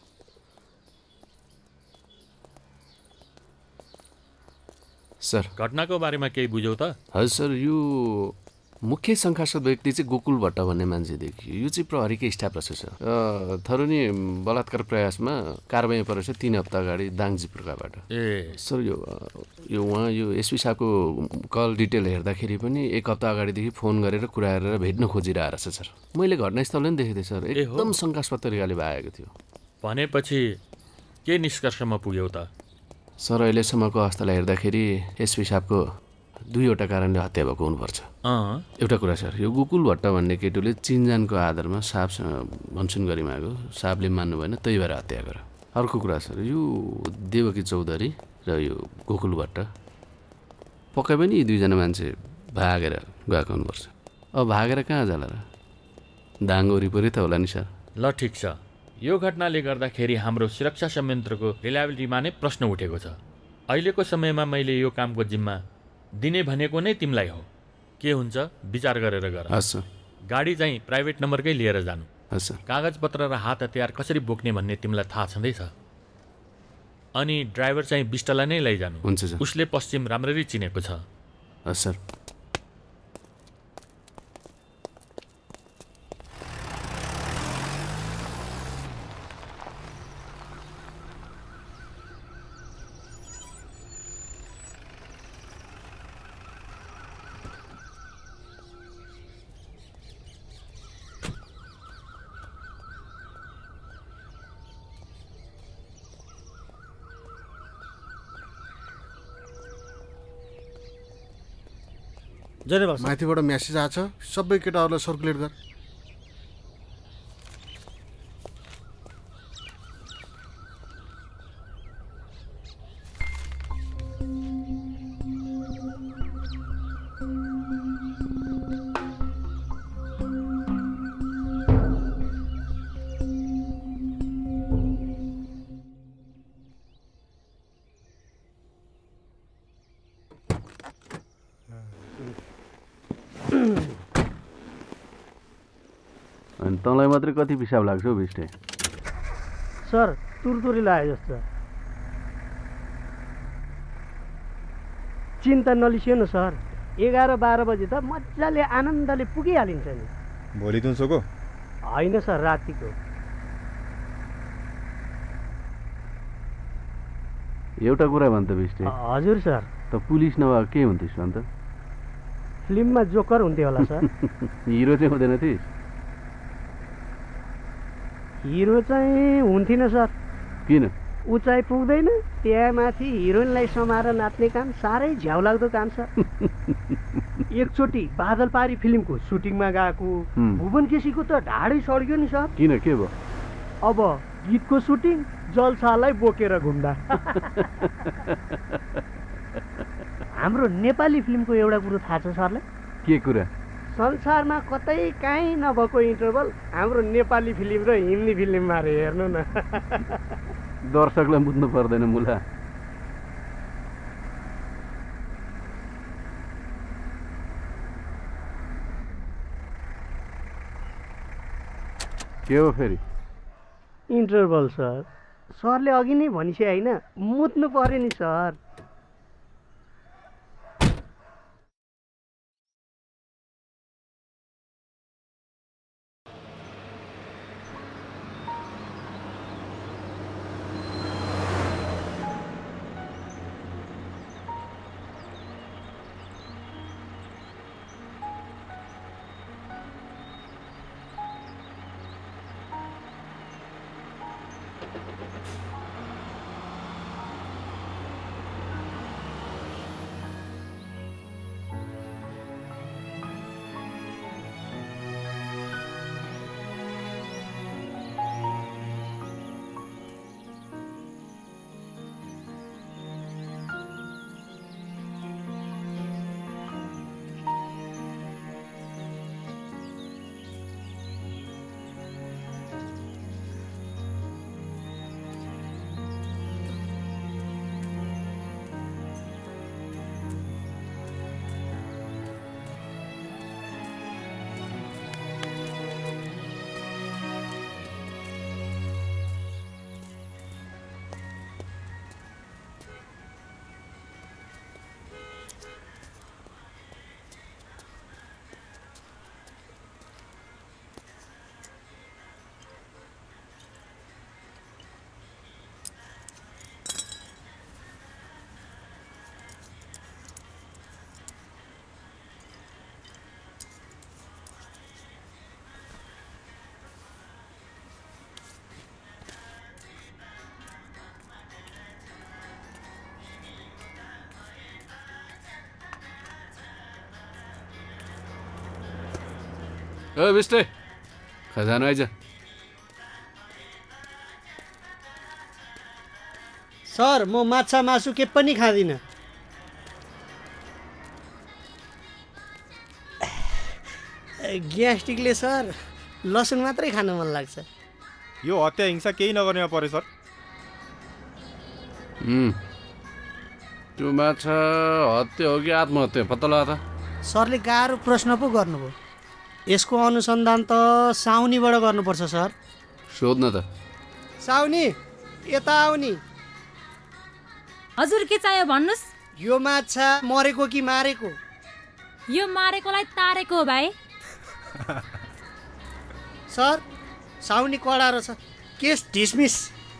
सर घटनाको बारेमा केही बुझ्यौ त? हजुर सर, यो मुख्य शङ्कास्पद व्यक्ति चाहिँ गोकुल भट्ट भन्ने मान्छे देखियो। यो चाहिँ प्रहरीकै स्टाफ रहेछ सर। थरुनी बलात्कार प्रयासमा कारबाही परेछ तिन हप्ता अगाडि दाङजीपुरकाबाट। ए सर यो यो उहाँ यो एसपी साहबको कल डिटेल हेर्दाखेरि पनि एक हप्ता अगाडिदेखि फोन गरेर कुरा गरेर भेट्न खोजिरहेको रहेछ सर। मैले घटनास्थल पनि देखेको थिएँ सर, एकदम शङ्कास्पद तरिकाले भएको थियो। भनेपछि के निष्कर्षमा पुग्यौ त? सर अहिलेसम्मको अवस्थालाई हेर्दाखेरि एसपी साहबको दुईवटा कारणले हत्या भएको हुनुपर्छ। एउटा कुरा सर, यो गोकुल भट्ट भन्ने केटुले चिनजानको आधारमा सापसँग भन्छुन गरी मागो, सापले मान्नु भएन, त्यही भएर हत्या गर। अर्को कुरा सर, यो देवकी चौधरी र यो गोकुल भट्ट पक्कै पनि यी दुईजना मान्छे भागेर गएको हुनुपर्छ। अब भागेर कहाँ जाला र? दाङ वरिपरि त होला नि सर। ल ठिक छ, यो घटनाले गर्दाखेरि हाम्रो सुरक्षा संयन्त्रको रिलायबिलिटीमा नै प्रश्न उठेको छ। अहिलेको समयमा मैले यो कामको जिम्मा दिने भनेको नै तिमीलाई हो। के हुन्छ विचार गरेर गर। हस्। गाडी चाहिँ प्राइभेट नम्बरकै लिएर जानु। हस्। कागजपत्र र हात हतियार कसरी बोक्ने भन्ने तिमीलाई थाहा छँदैछ। अनि ड्राइभर चाहिँ बिष्टलाई नै लैजानु। हुन्छ सर। उसले पश्चिम राम्ररी चिनेको छ। हस् सर। माथिबाट म्यासेज आएको छ, सबै केटाहरूलाई सर्कुलेट गर। अनि तँलाई मात्रै कति पिसाब लाग्छ हौ बिस्टे? सर तुरतुरी लाग्यो जस्तो। चिन्ता नलिसियो न सर, एघार बाह्र बजी त मजाले आनन्दले पुगिहालिन्छ नि। भोलि दिउँसोको होइन सर, रातिको। एउटा कुरा भन् त बिस्टे। हजुर सर। त पुलिस नभए के हुन्थिस् भन् त? फिल्ममा जोकर हुन्थ्यो होला सर। हिरो चाहिँ हुँदैन थिइस्? हिरो चाहिँ हुन्थिन सर। किन? उचाइ पुग्दैन, त्यहाँ माथि हिरोइनलाई समाएर नाच्ने काम साह्रै झ्याउलाग्दो काम छ। एकचोटि बादल पारी फिल्मको सुटिङमा गएको भुवन केसीको त ढाडै सड्यो नि सर। किन, के भयो? अब गीतको सुटिङ जलसालाई बोकेर घुम्दा। हाम्रो नेपाली फिल्मको एउटा कुरो थाहा छ सरलाई? के कुरा? संसारमा कतै काहीँ नभएको इन्टरभल हाम्रो नेपाली फिल्म र हिन्दी फिल्ममा रे, हेर्नु न। दर्शकलाई बुझ्नु पर्दैन मुला। के हो फेरि? Interval sir. सरले अघि नै भनिसके होइन, मुत्नु पर्यो नि सर। ओ बिस्टे खजाना आइज सर म माछा मासु के पनि खाँदिनँ। ग्यास्ट्रिकले सर लसुन मात्रै खान मन लाग्छ। यो हत्या हिंसा केही नगर्नेमा पर्यो सर। त्यो माछा हत्या हो कि आत्महत्या पत्ता लगा त। सरले गाह्रो प्रश्न पो गर्नुभयो। यसको अनुसन्धान त साउनीबाट गर्नुपर्छ सर। सोध्न त। साउनी यता आउनी। हजुर के चाहियो भन्नुस्? यो माछा मरेको कि मारेको? यो मारेकोलाई तारेको हो भाइ। सर साउनी कडा रहेछ। Case dismiss.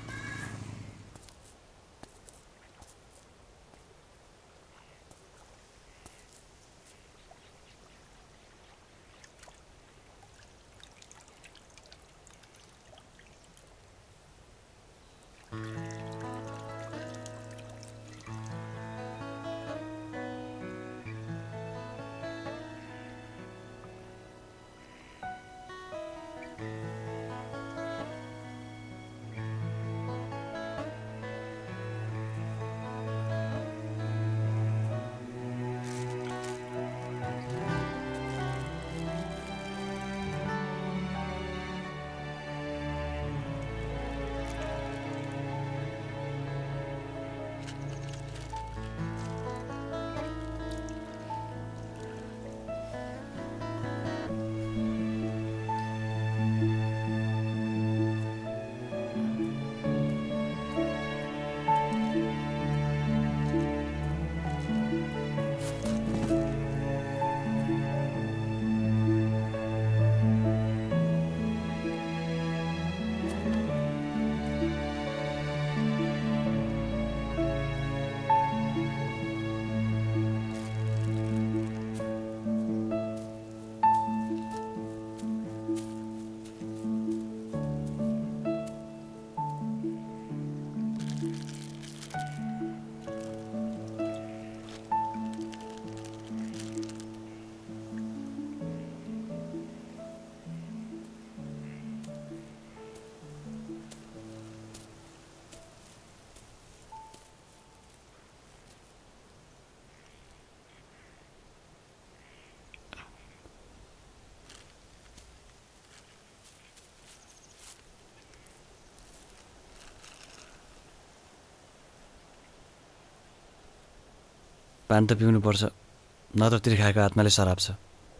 पानी त पिउनु पर्छ, नत्र तिर्खाएको आत्माले सराप छ।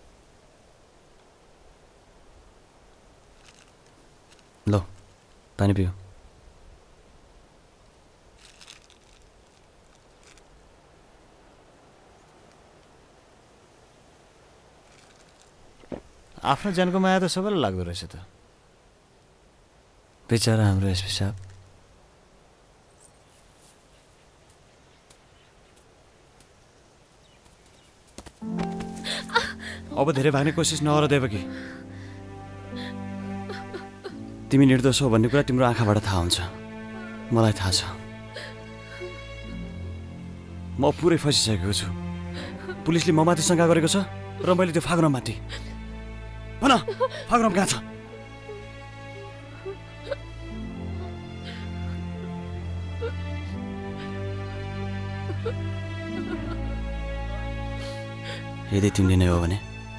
लो पानी पिउ। आफ्नो ज्यानको माया त सबैलाई लाग्दो रहेछ त। बेचारा हाम्रो एसपी साहब। अब धेरै भाग्ने कोसिस नगर देवकी। तिमी निर्दोष हो भन्ने कुरा तिम्रो आँखाबाट थाहा हुन्छ, मलाई थाहा छ। म पुरै फसिसकेको छु। पुलिसले म माथि शङ्का गरेको छ र मैले त्यो फाग्न माथि। भन फाग्रम कहाँ छ? यदि तिमीले नै हो भने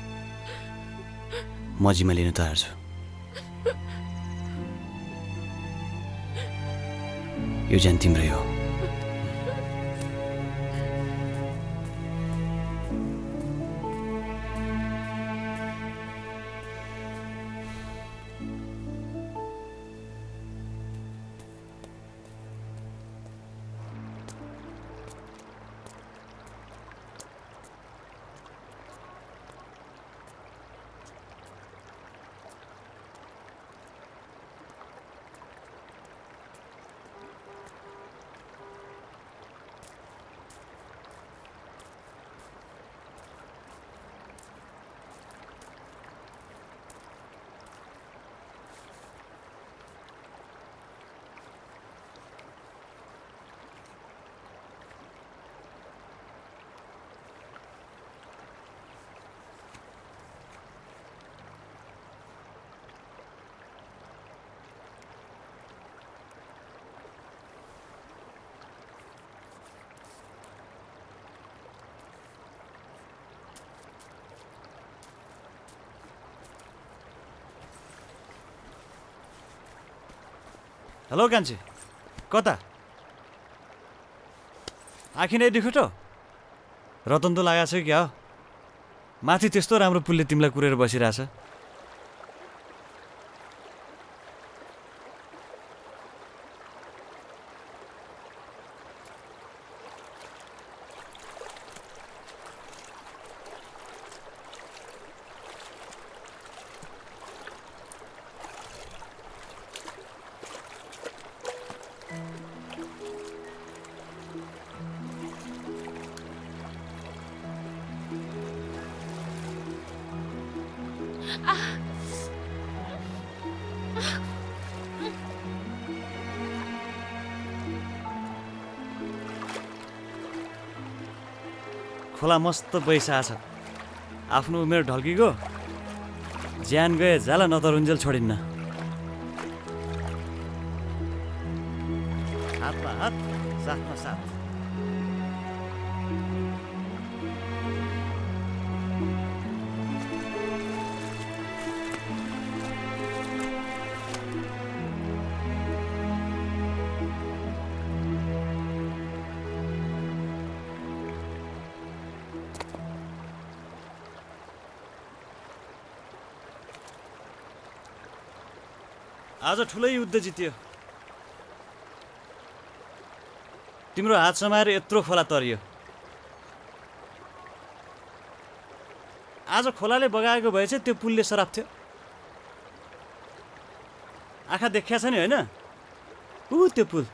म जिम्मा लिन तयार छु। यो ज्यान तिम्रै हो। हेलो कान्छी कता आखिर नै देख्यो त रतन त लगाएको छ क्या हो माथि त्यस्तो राम्रो पुलले तिमीलाई कुरेर बसिरहेछ खोला मस्त पैसा छ आफ्नो उमेर ढल्कीको ज्यान गए जाला न त रुन्जेल छोडिन्न हातमा हात साथमा साथ आज ठुलै युद्ध जित्यो तिम्रो हात समाएर यत्रो खोला तरियो आज खोलाले बगाएको भए चाहिँ त्यो पुलले सराप थियो आँखा देखिया छ नि होइन ऊ त्यो पुल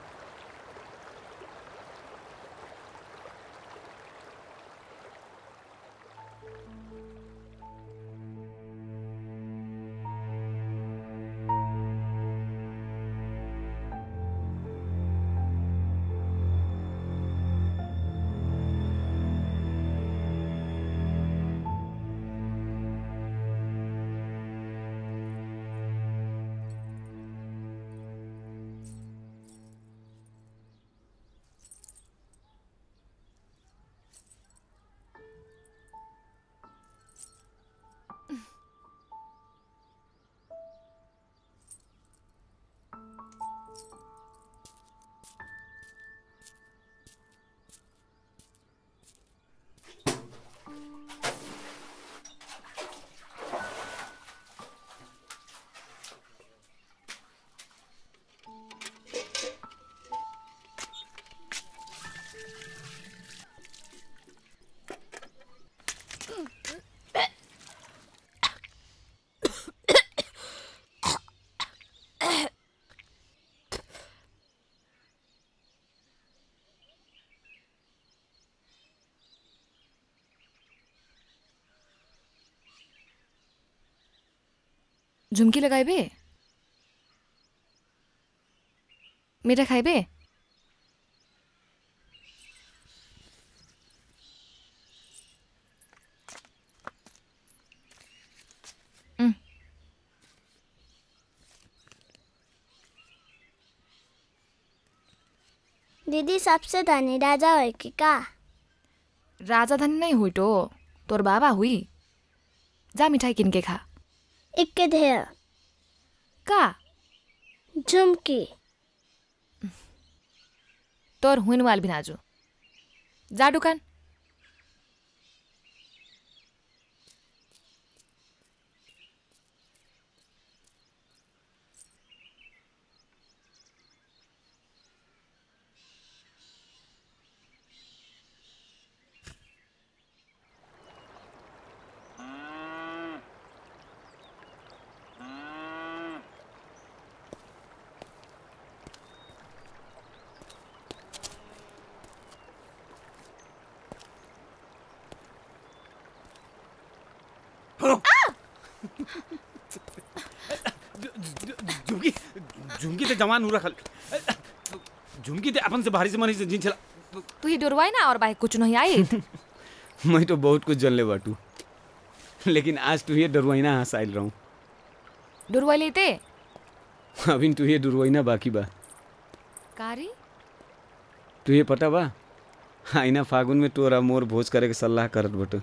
झुमकी लगाइबे मिठा खाइबे दीदी सबसे धनी राजा हो कि का राजा धनी नहीं हुई तो तोर बाबा हुई जा मिठाई किन के खा इक्के दे का झुमकी तोर हुइन वाल बिनाजु जा दुकान झुमकी झुमकी ते जवान हुरा खाली झुमकी ते अपन से भारी से मनी से जिन चला तू ही डरवाई ना और बाइक कुछ नहीं आई मैं तो बहुत कुछ जलने बाटू लेकिन आज तू ये डरवाई ना हंसाइल रहूं डरवाई लेते अभी तू ये डरवाई ना बाकी बा कारी तू ये पता बा आईना फागुन में तोरा मोर भोज करे के सलाह करत बटो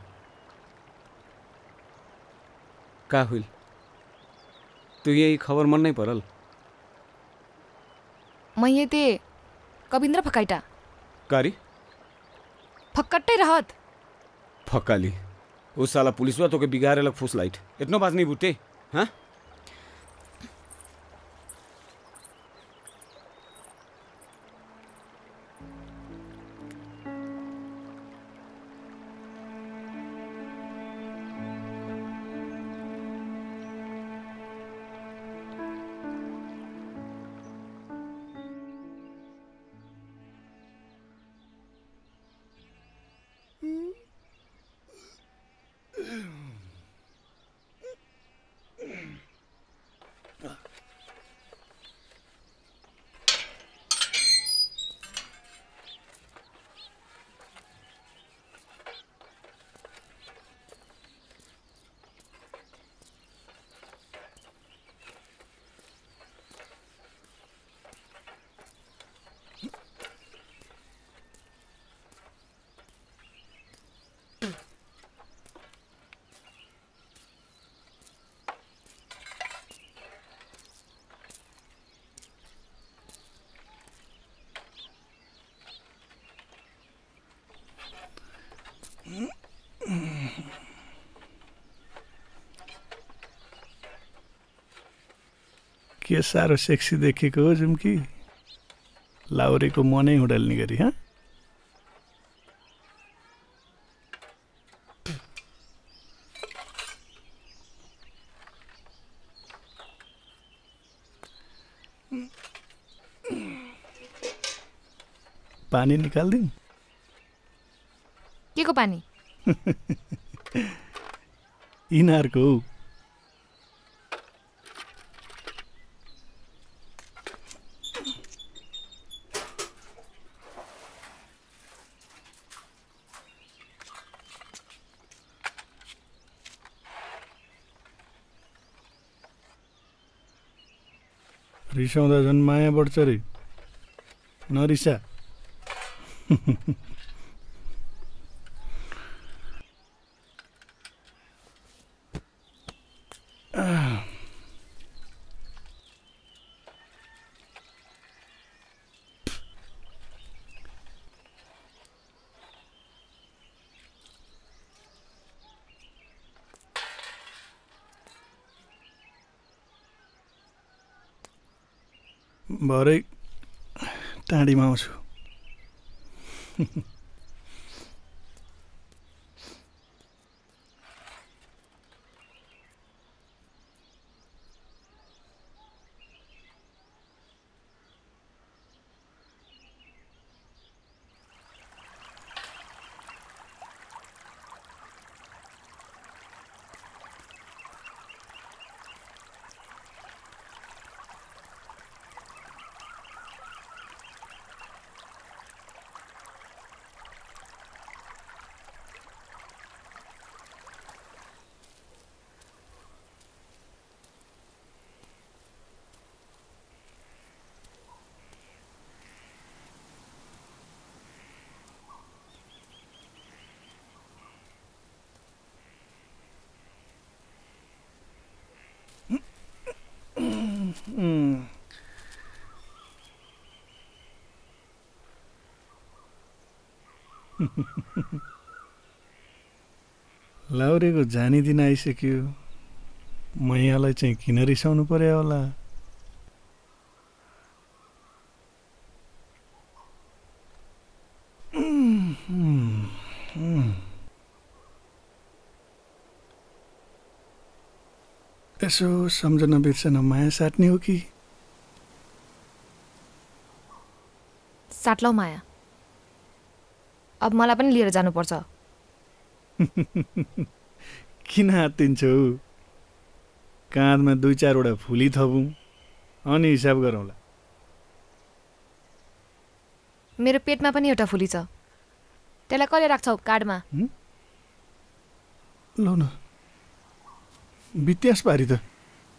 का हुई तू ये खबर मन नहीं पड़ल मैं ये ते कविन्द्र फकाइटा कारी फक्कट्टै रहत फकाली उस साला पुलिसवा तो के बिगाड़े लग फुस लाइट इतना बात नहीं बुट्टे हाँ के साह्रो सेक्सी देखेको हो झुम्की लाउरेको मनै हुडल्ने गरी हाँ पानी निकाल्दिन् के को पानी यिनीहरूको रिसाउँदा झन् माया बढ्छ रे नरिसा भरै टाढीमा आउँछु लाउरेको जानी दिन आइसक्यो म यहाँलाई चाहिँ किन रिसाउनु पर्यो होला यसो सम्झना बिर्सन माया साट्ने हो कि साट्लौ माया अब मलाई पनि लिएर जानुपर्छ किन हात्तिन्छौ काँधमा दुई चारवटा फुली थपौँ अनि हिसाब गरौँला मेरो पेटमा पनि एउटा फुली छ त्यसलाई कसले राख्छौ कार्डमा लौ न बित्यास पारी त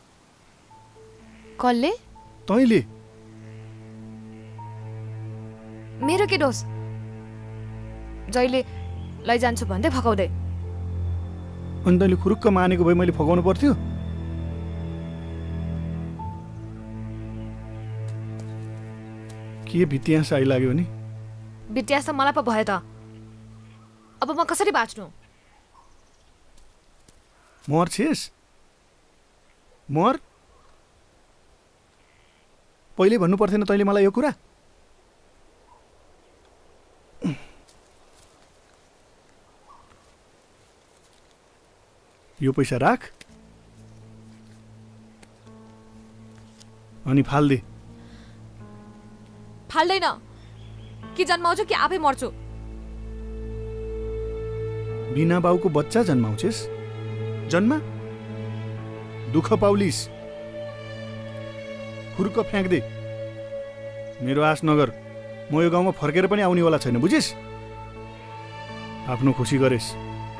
कसले तैँले मेरो के दोष जहिले लैजान्छु भन्दै फकाउँदै अनि तैँले खुरुक्क मानेको भए मैले फकाउनु पर्थ्यो के भित्यास आइलाग्यो नि? बित्यास त मलाई पो भयो त। अब म कसरी बाँच्नु? मर छेस मर। पहिले भन्नु पर्थेन तैँले मलाई यो कुरा? यो पैसा राख अनि फाल्दे। फाल्दैन। कि जन्माउँछु कि आफै मर्छु। बिना बाउको बच्चा जन्माउँछेस? जन्मा दुःख पाउलिस हुर्क फ्याँक्दे। मेरो आश नगर, म यो गाउँमा फर्केर पनि आउनेवाला छैन, बुझिस? आफ्नो खुसी गरेस्।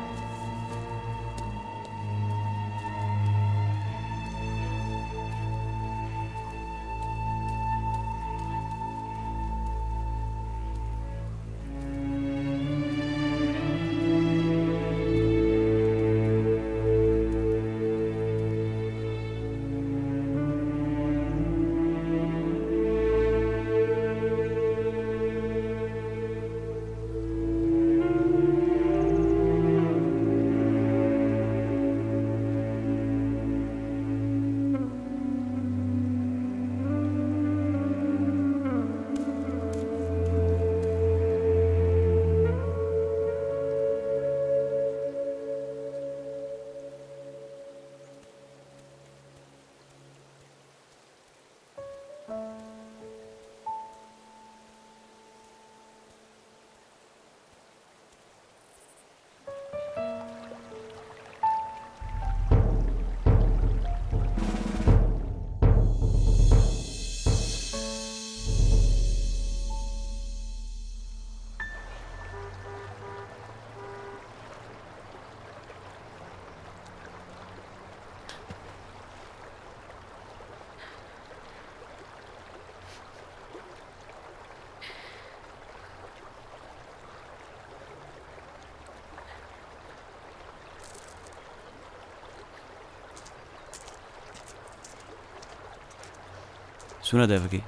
सुन देवकी,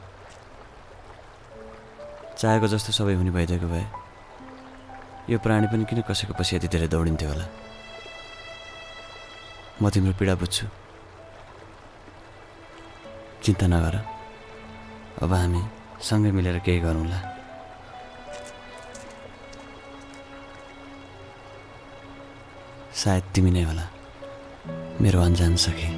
चाहेको जस्तो सबै हुने भइदिएको भए यो प्राणी पनि किन कसैको पछि यति धेरै दौडिन्थ्यो होला। म तिम्रो पीडा बुझ्छु, चिन्ता नगर। अब हामी सँगै मिलेर केही गरौँला। सायद तिमी नै होला मेरो अन्जान सखी।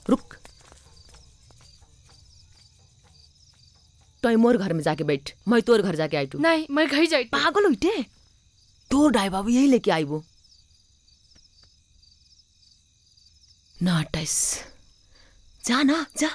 रुक। तय मोर घर में जाके बैठ, मैं तोर घर जाके आईटू। नहीं, मैं घर जाई। पागल हुईटे, तोर डाई बाबू यही लेके आईबो। ना अट्ठाइस, जा ना जा।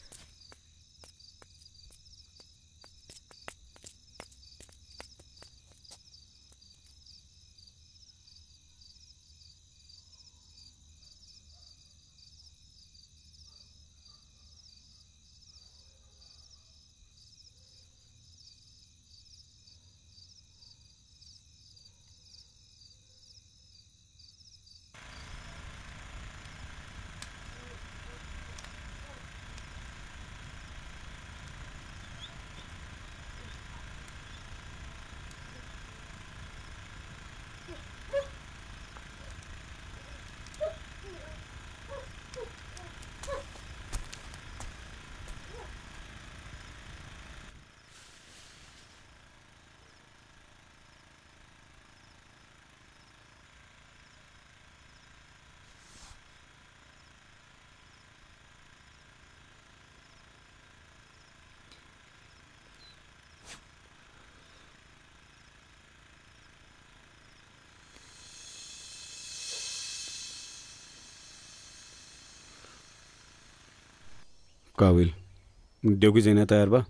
काबिल ड्यूकी जाना तैयार बा?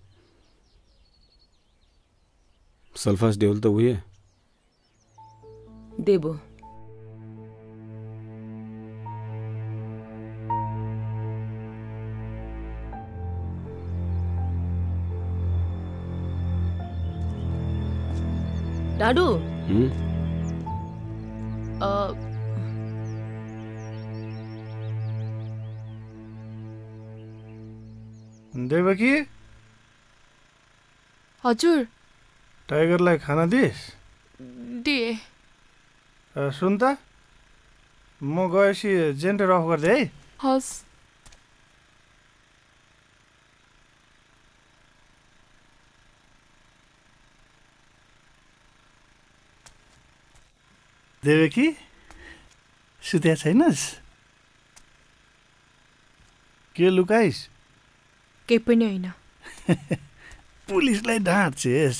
सल्फास डेवल तो हुई है देबो। डाडू हम्म अ देवकी हजुर टाइगरलाई खाना दिस दिए। सुन त म गएपछि जेनरेटर अफ गरिदिए है। हस्। देवकी सुत्या छैनस्? के लुकाइस्? केही पनि होइन। पुलिसलाई ढाँट्छेस्।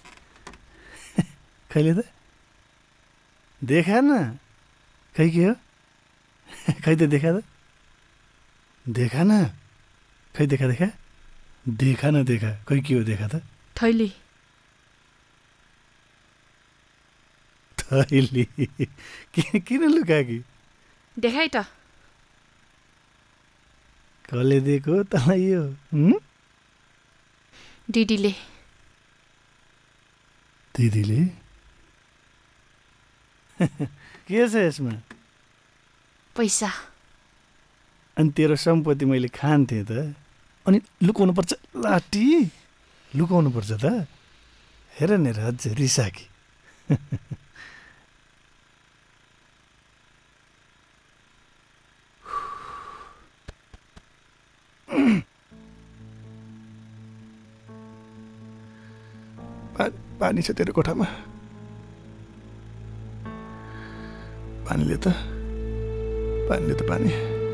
खैले त देखा न, खै के हो? खै त देखा त, देखा न, खै देखा देखा देखा न देखा, खै के हो देखा त? थैली। थैली किन लुकाकी? देखाइ त। कसले दिएको तँलाई यो? दिदीले। दिदीले? के छ यसमा? पैसा। अनि तेरो सम्पत्ति मैले खान्थेँ त, अनि लुकाउनु पर्छ? लाटी लुकाउनु पर्छ त? हेर नि अझ रिसाकी। पानी छ तेरो कोठामा? पानीले त पानीले त पानी।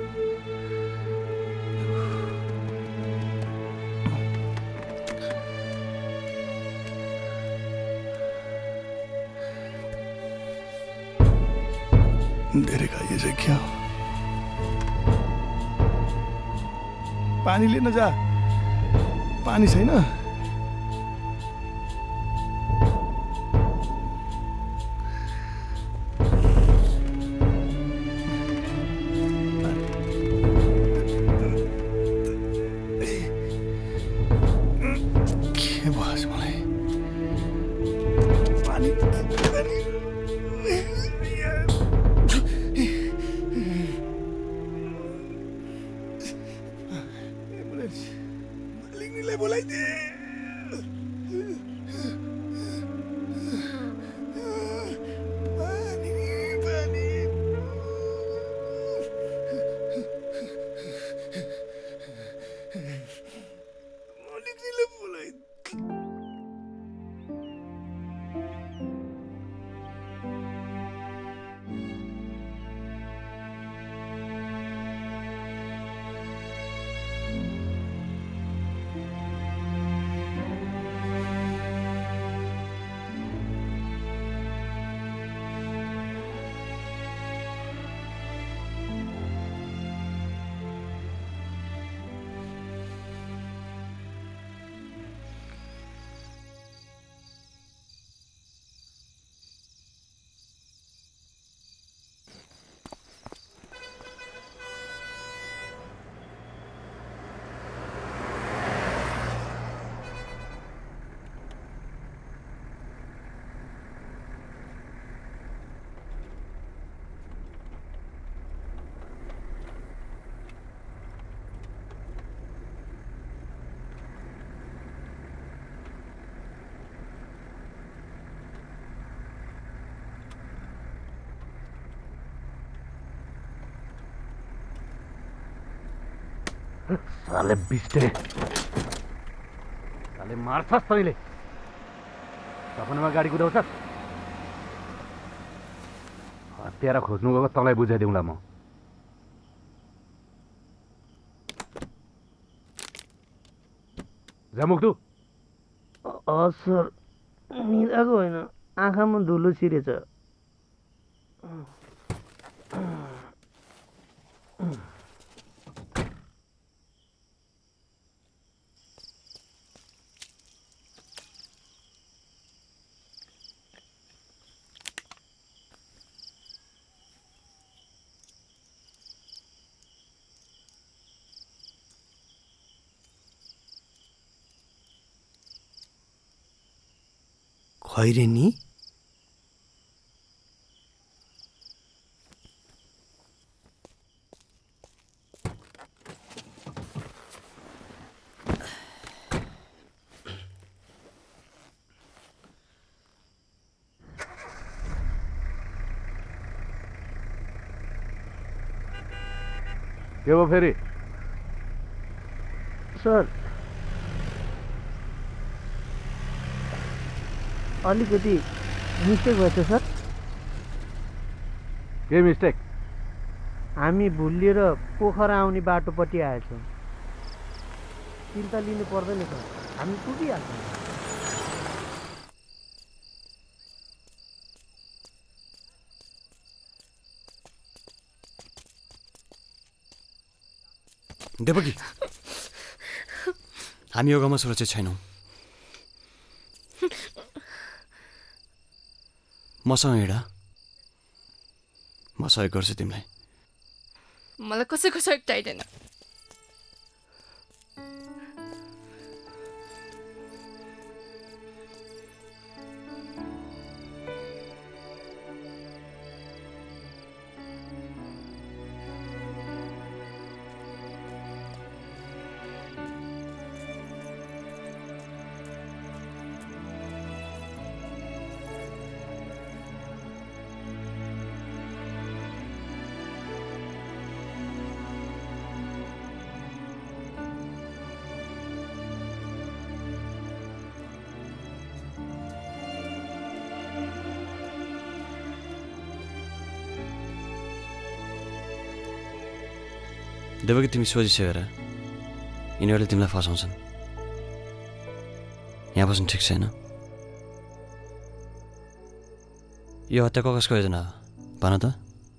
धेरै खाइएछ क्या? पानी लिन जा। पानी छैन? बोलाइदिए। साले बिस्टे साले मार्छस् तैँले सपनामा गाडी कुदाउँछस् हत्यारा खोज्नु गएको तँलाई बुझाइदिउँला म जामुक्तु सर निदाको होइन आँखामा धुलो छिरेछ खैरे नि के हो फेरि सर अलिकति मिस्टेक भएछ सर के मिस्टेक हामी भुलिएर पोखरा आउने बाटोपट्टि आएछौँ चिन्ता लिनु पर्दैन सर हामी पुगिहाल्छौँ देवकी हामी यो गाउँमा सुरक्षित छैनौँ मसँग हिँड म सहयोग गर्छु तिमीलाई मलाई कसैको सहयोग चाहिँदैन देवकी तिमी सोचिसक्यो हेर यिनीहरूले तिमीलाई फसाउँछन् यहाँ बस्नु ठिक छैन यो हत्याको कसको योजना हो भन त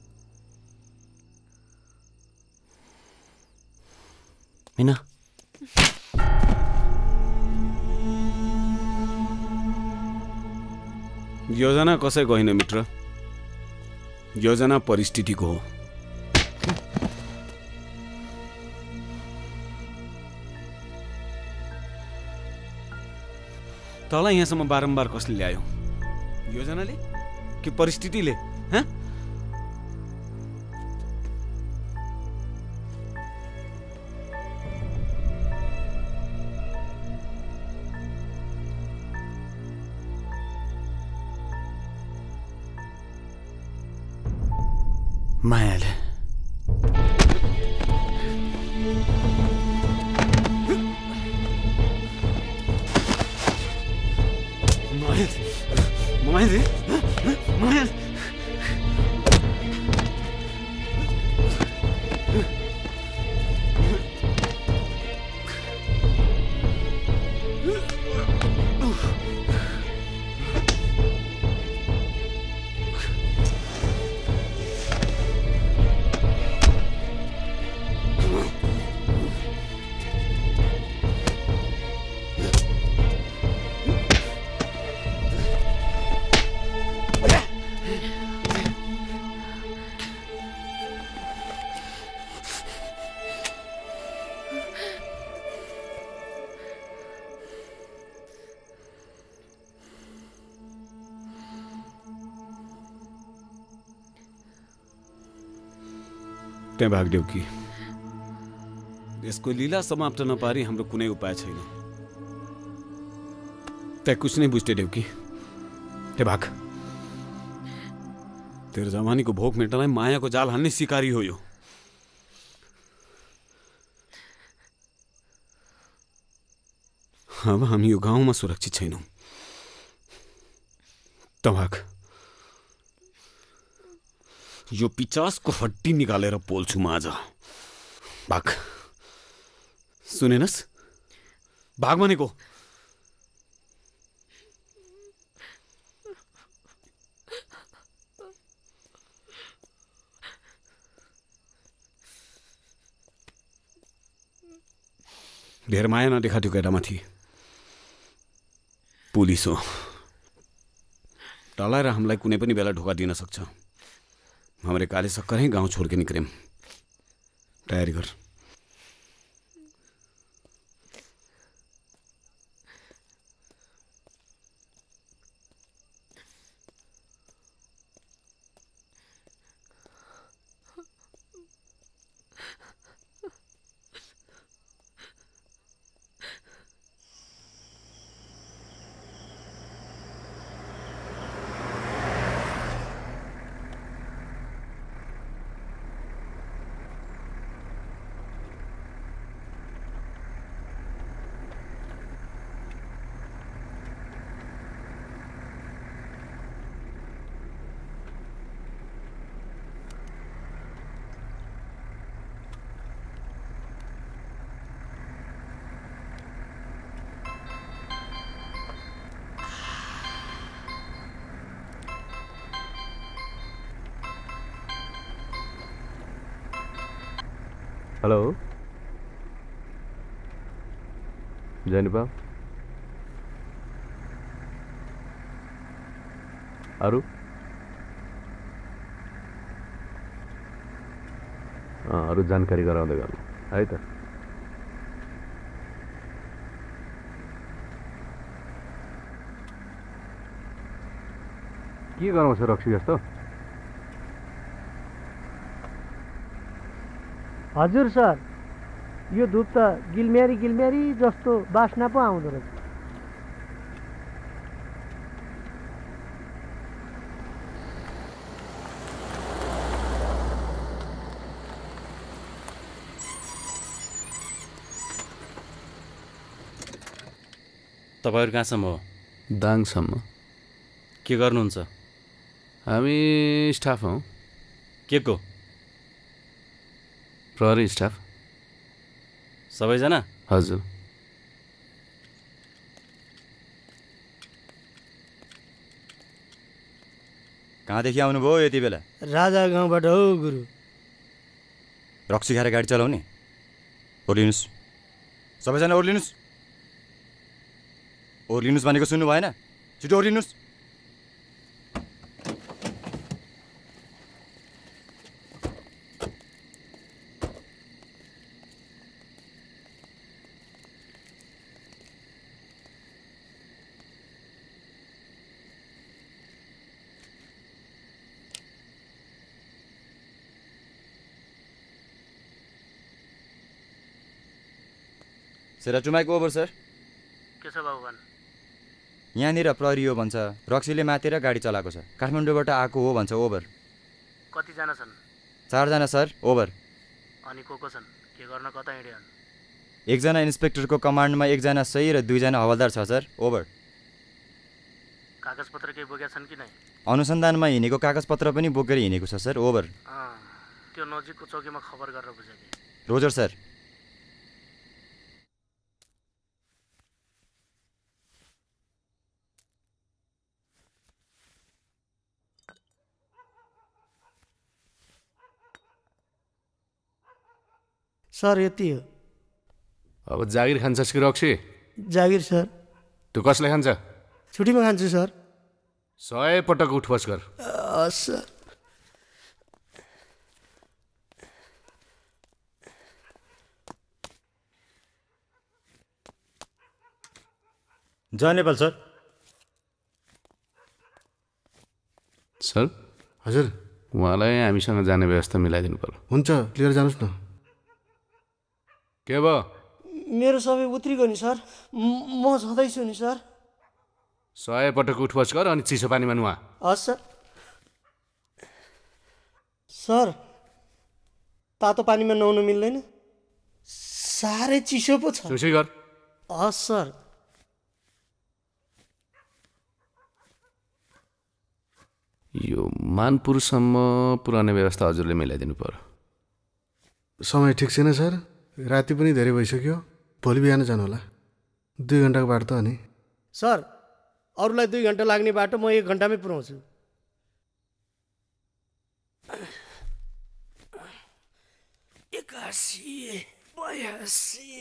मिना योजना कसैको होइन मित्र योजना परिस्थितिको हो तँलाई यहाँसम्म बारम्बार कसले ल्यायो योजनाले कि परिस्थितिले हँ मायाले मायाले माया त्यहाँ भाग्देऊ कि यसको लीला समाप्त नपारी हाम्रो कुनै उपाय छैन त्यहाँ कुछ नै बुझ्दै देऊ कि त्यहाँ भाग तेरो जवानीको भोक मेट्नलाई मायाको जाल हान्ने सिकारी हो यो अब हामी यो गाउँमा सुरक्षित छैनौँ। तबाक यो पिचासको हड्डी निकालेर पोल्छु म आज। भाग। सुनेनस्? भाग भनेको। धेर माया नदेखा त्यो केटामाथि। पुलिस हो, टलाएर हामीलाई कुनै पनि बेला ढोका दिन सक्छ। हमारे काले सक्कर हैं, गांव छोड़ के निकलेम। तैयारी कर। हेलो जानिपा अरू अरू जानकारी गराउँदै गर्नु है त। के गराउँछ रक्सी जस्तो? हजुर सर, यो धुप त गिलम्यारी गिलम्यारी जस्तो बास्ना पो आउँदो रहेछ। तपाईहरु कहाँसम्म हो? दाङसम्म। के गर्नुहुन्छ? हामी स्टाफ हौ। के को? प्रहरी स्टाफ। सबैजना? हजुर। कहाँदेखि आउनुभयो यति बेला? राजा गाउँबाट हो गुरु। रक्सी खाएर गाडी चलाउने? ओर्लिनुस्, सबैजना ओर्लिनुस्। ओर्लिनुस् भनेको सुन्नु भएन? छिटो ओर्लिनुस्। सेराचुमाईको ओभर सर। के छ बाबुवान? यहाँनिर प्रहरी हो भन्छ, रक्सीले मातेर गाडी चलाएको छ। काठमाडौँबाट आएको हो भन्छ। ओभर। कतिजना छन्? चारजना सर। ओभर। अनि को को छन्? के गर्न कता हिँड्यान्? एकजना इन्सपेक्टरको कमान्डमा एकजना सही र दुईजना हवलदार छ सर। ओभर। कागजपत्र केही बोकेका छन् कि नै? अनुसन्धानमा हिँडेको कागजपत्र पनि बोकेर हिँडेको छ सर। ओभर। त्यो नजिकको चौकीमा खबर गरेर बुझे कि? Roger sir. सर यति हो। अब जागिर खान्छस् कि रक्सी? जागिर सर। तँ कसले खान्छ? छुट्टीमा खान्छु सर। सय पटक उठबस गर। सर। जय नेपाल सर। सर। हजुर। उहाँलाई हामीसँग जाने व्यवस्था मिलाइदिनु पर्यो। हुन्छ, लिएर जानुहोस् न। के भयो? मेरो सबै उत्रिगयो नि सर। म छँदैछु नि सर। सय पटक उठबस गर अनि चिसो पानीमा नुहा। हस् सर। सर, तातो पानीमा नुहाउनु मिल्दैन, साह्रै चिसो पो छ। सुसै गर। हस् सर। यो मानपुरसम्म पुरानो व्यवस्था हजुरले मिलाइदिनु पर्यो। समय ठिक छैन सर, राति पनि धेरै भइसक्यो, भोलि बिहान जानु होला। दुई घन्टाको बाटो त अनि। सर अरूलाई दुई घन्टा लाग्ने बाटो म एक घन्टामै पुऱ्याउँछु। एकासी बयासी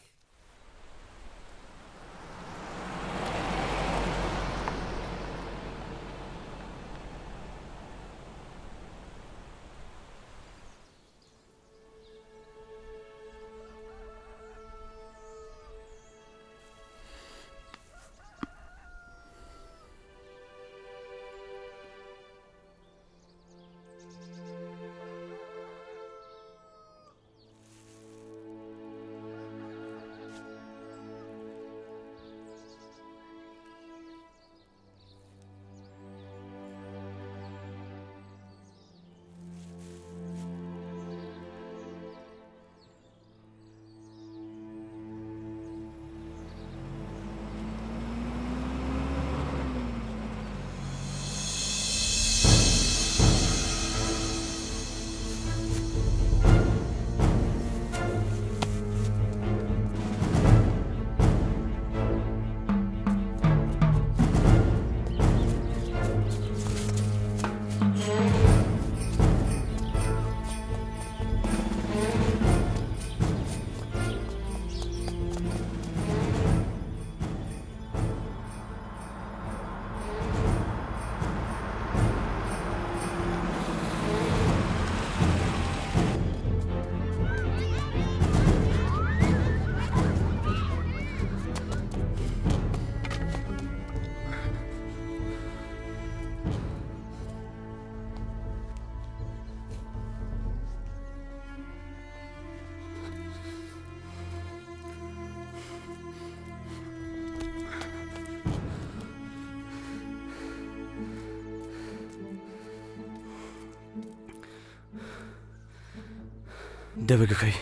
देवको खै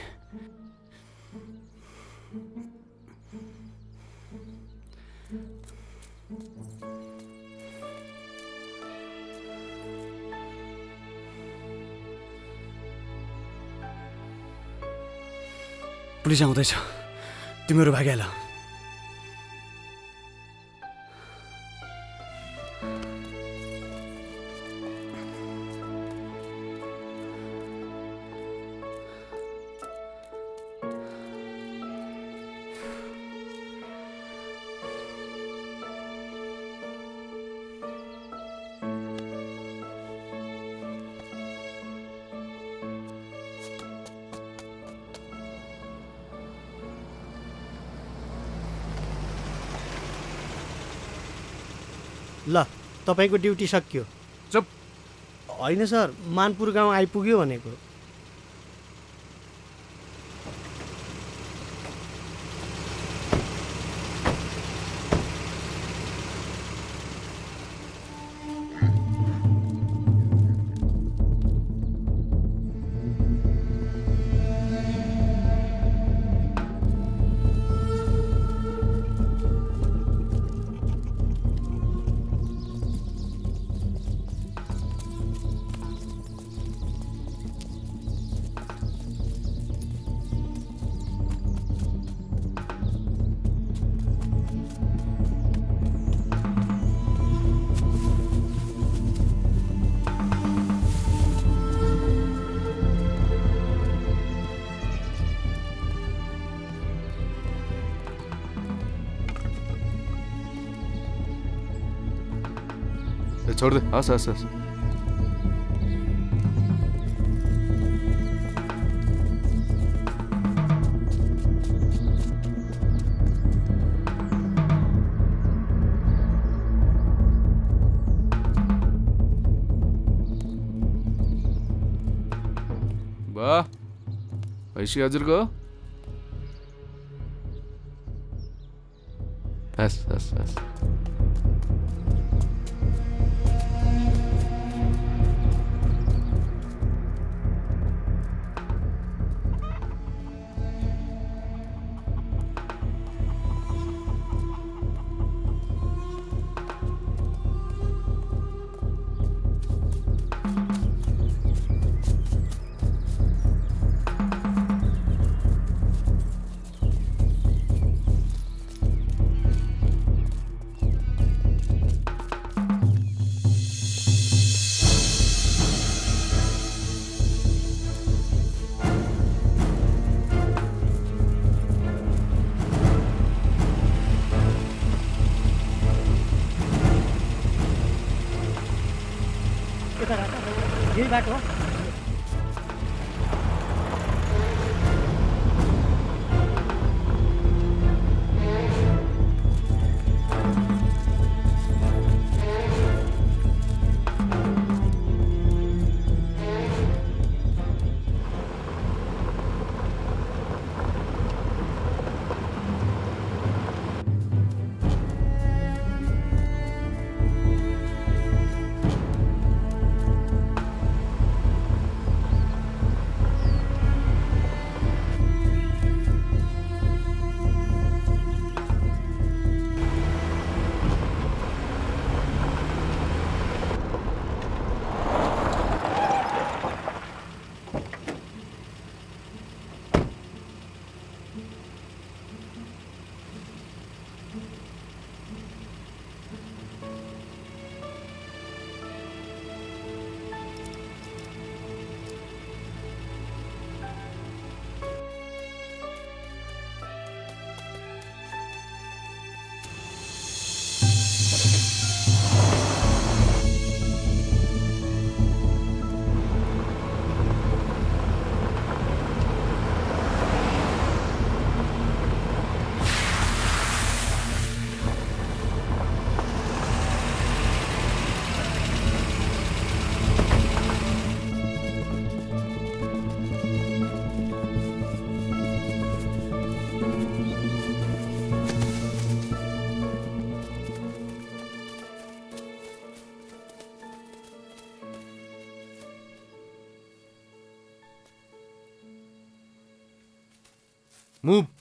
पुलिस आउँदैछ, तिमीहरू भागिहाल। ल तपाईँको ड्युटी सकियो। चुप। होइन सर, मानपुर गाउँ आइपुग्यो भनेको। छोड दे। हस् हस् हस् वाह, ऐसी हजुरको। हस् हस् हस् बाटो हो। Move.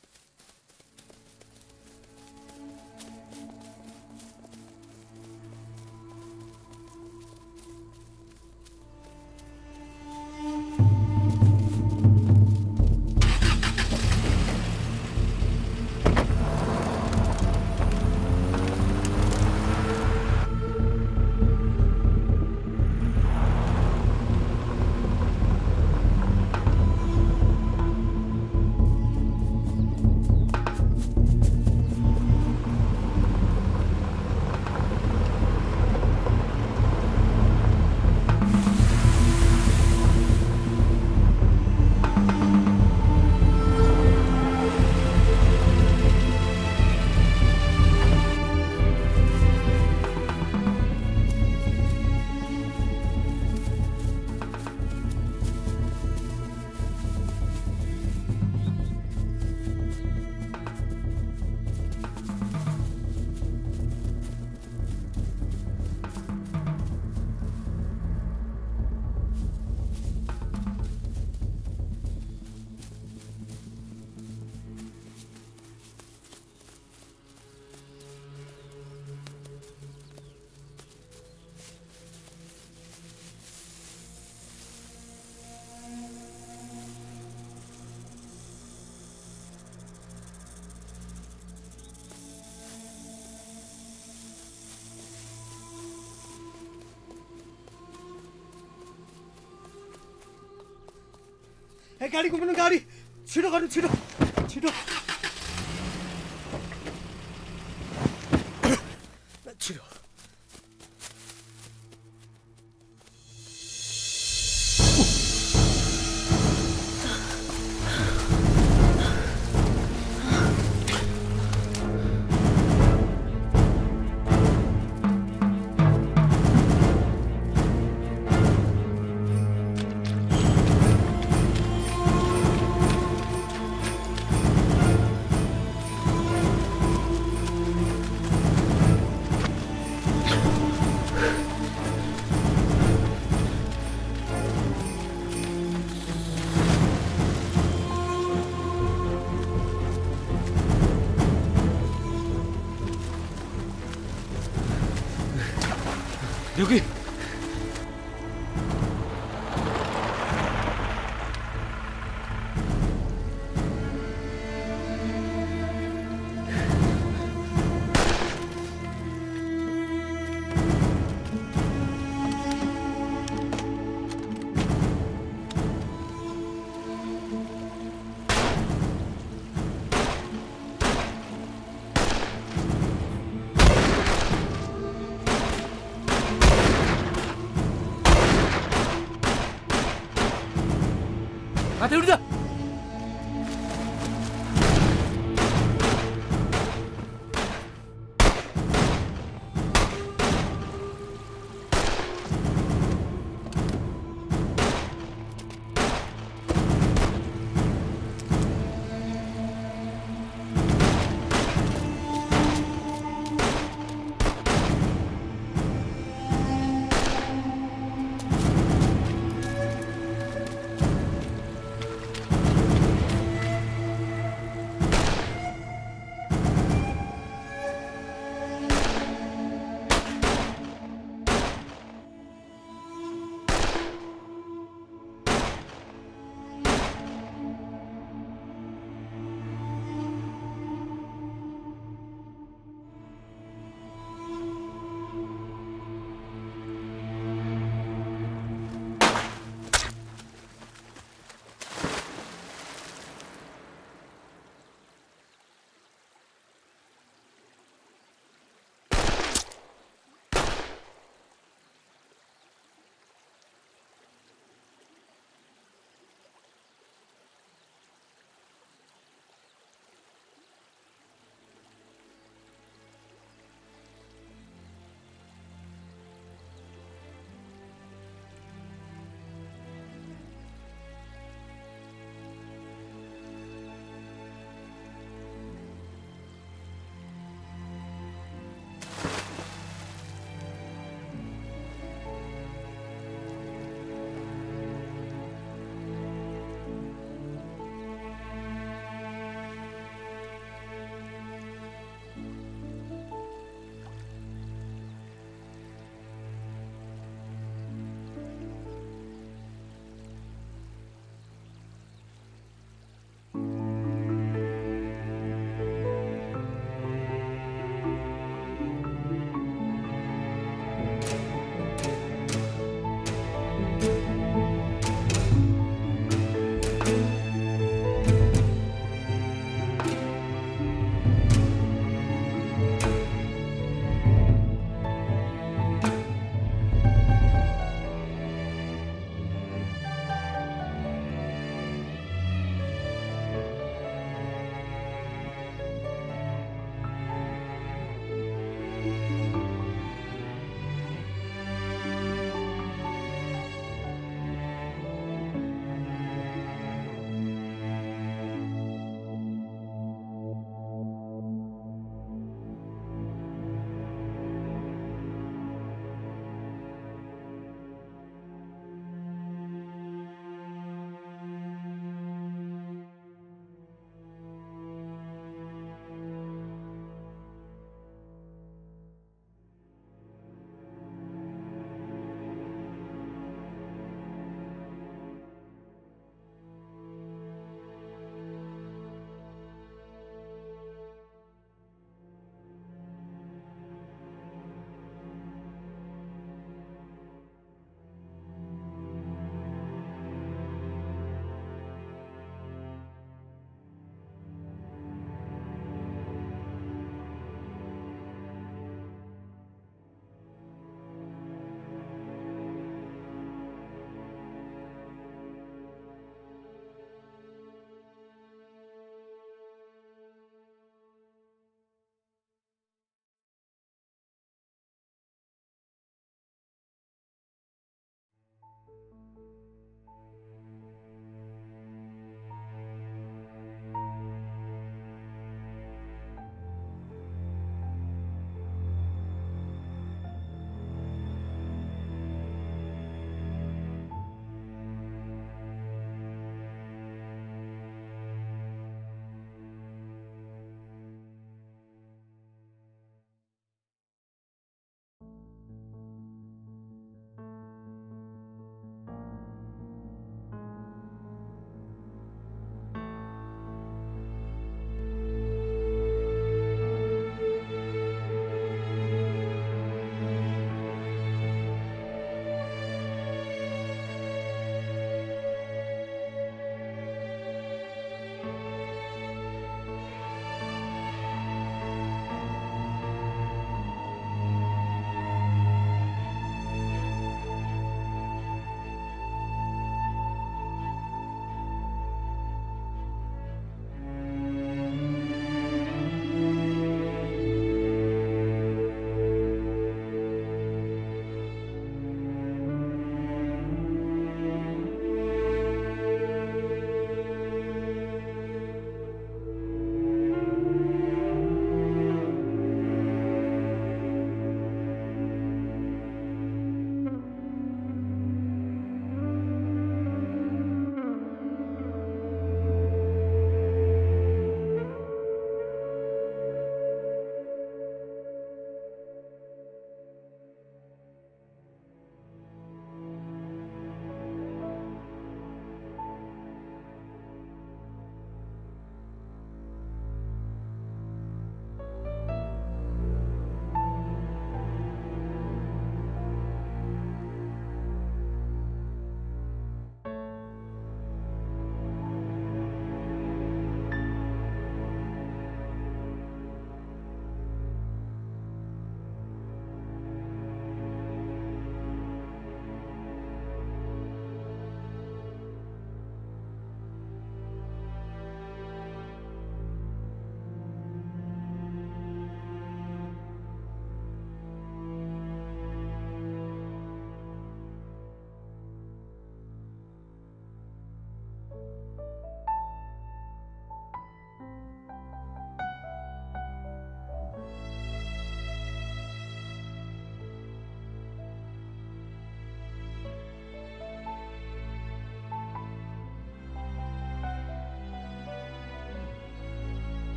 ए गाडी घुम्नु गाडी छिटो गर्नु छिटो छिटो छिटो Yuki! माथि उठ जा।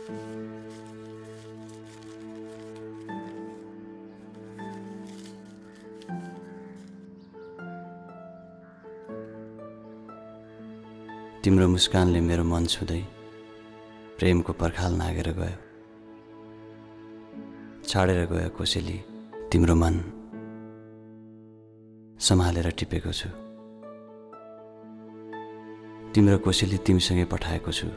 तिम्रो मुस्कानले मेरो मन छुँदै प्रेमको पर्खाल नागेर गयो। छाडेर गयो कोसेली तिम्रो मन सम्हालेर टिपेको छु। तिम्रो कोसेली तिमीसँगै पठाएको छु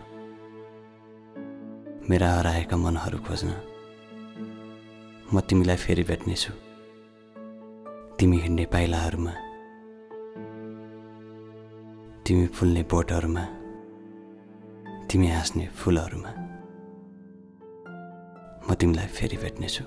मेरा हराएका मनहरू खोज्न। म तिमीलाई फेरि भेट्नेछु तिमी हिँड्ने पाइलाहरूमा, तिमी फुल्ने बोटहरूमा, तिमी हाँस्ने फुलहरूमा। म तिमीलाई फेरि भेट्नेछु।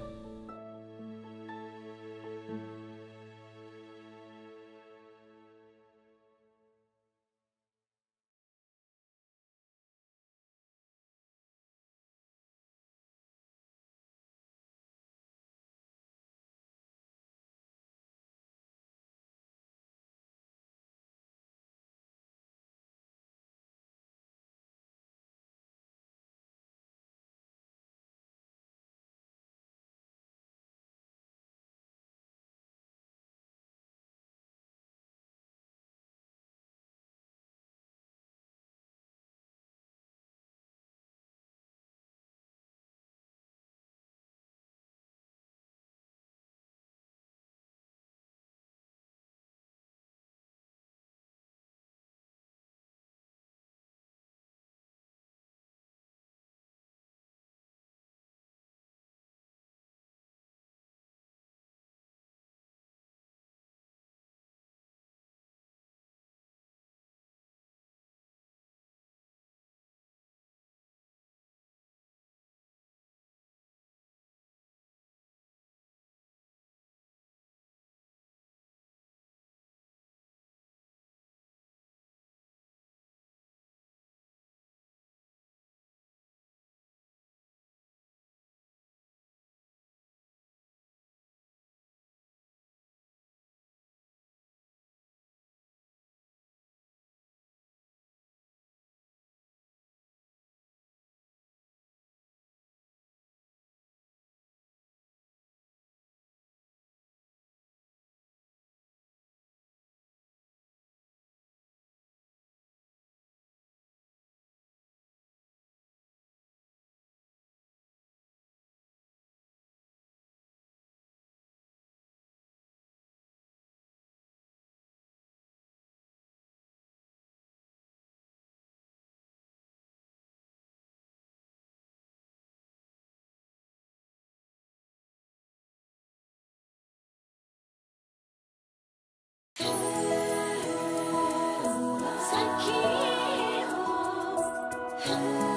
सखी हो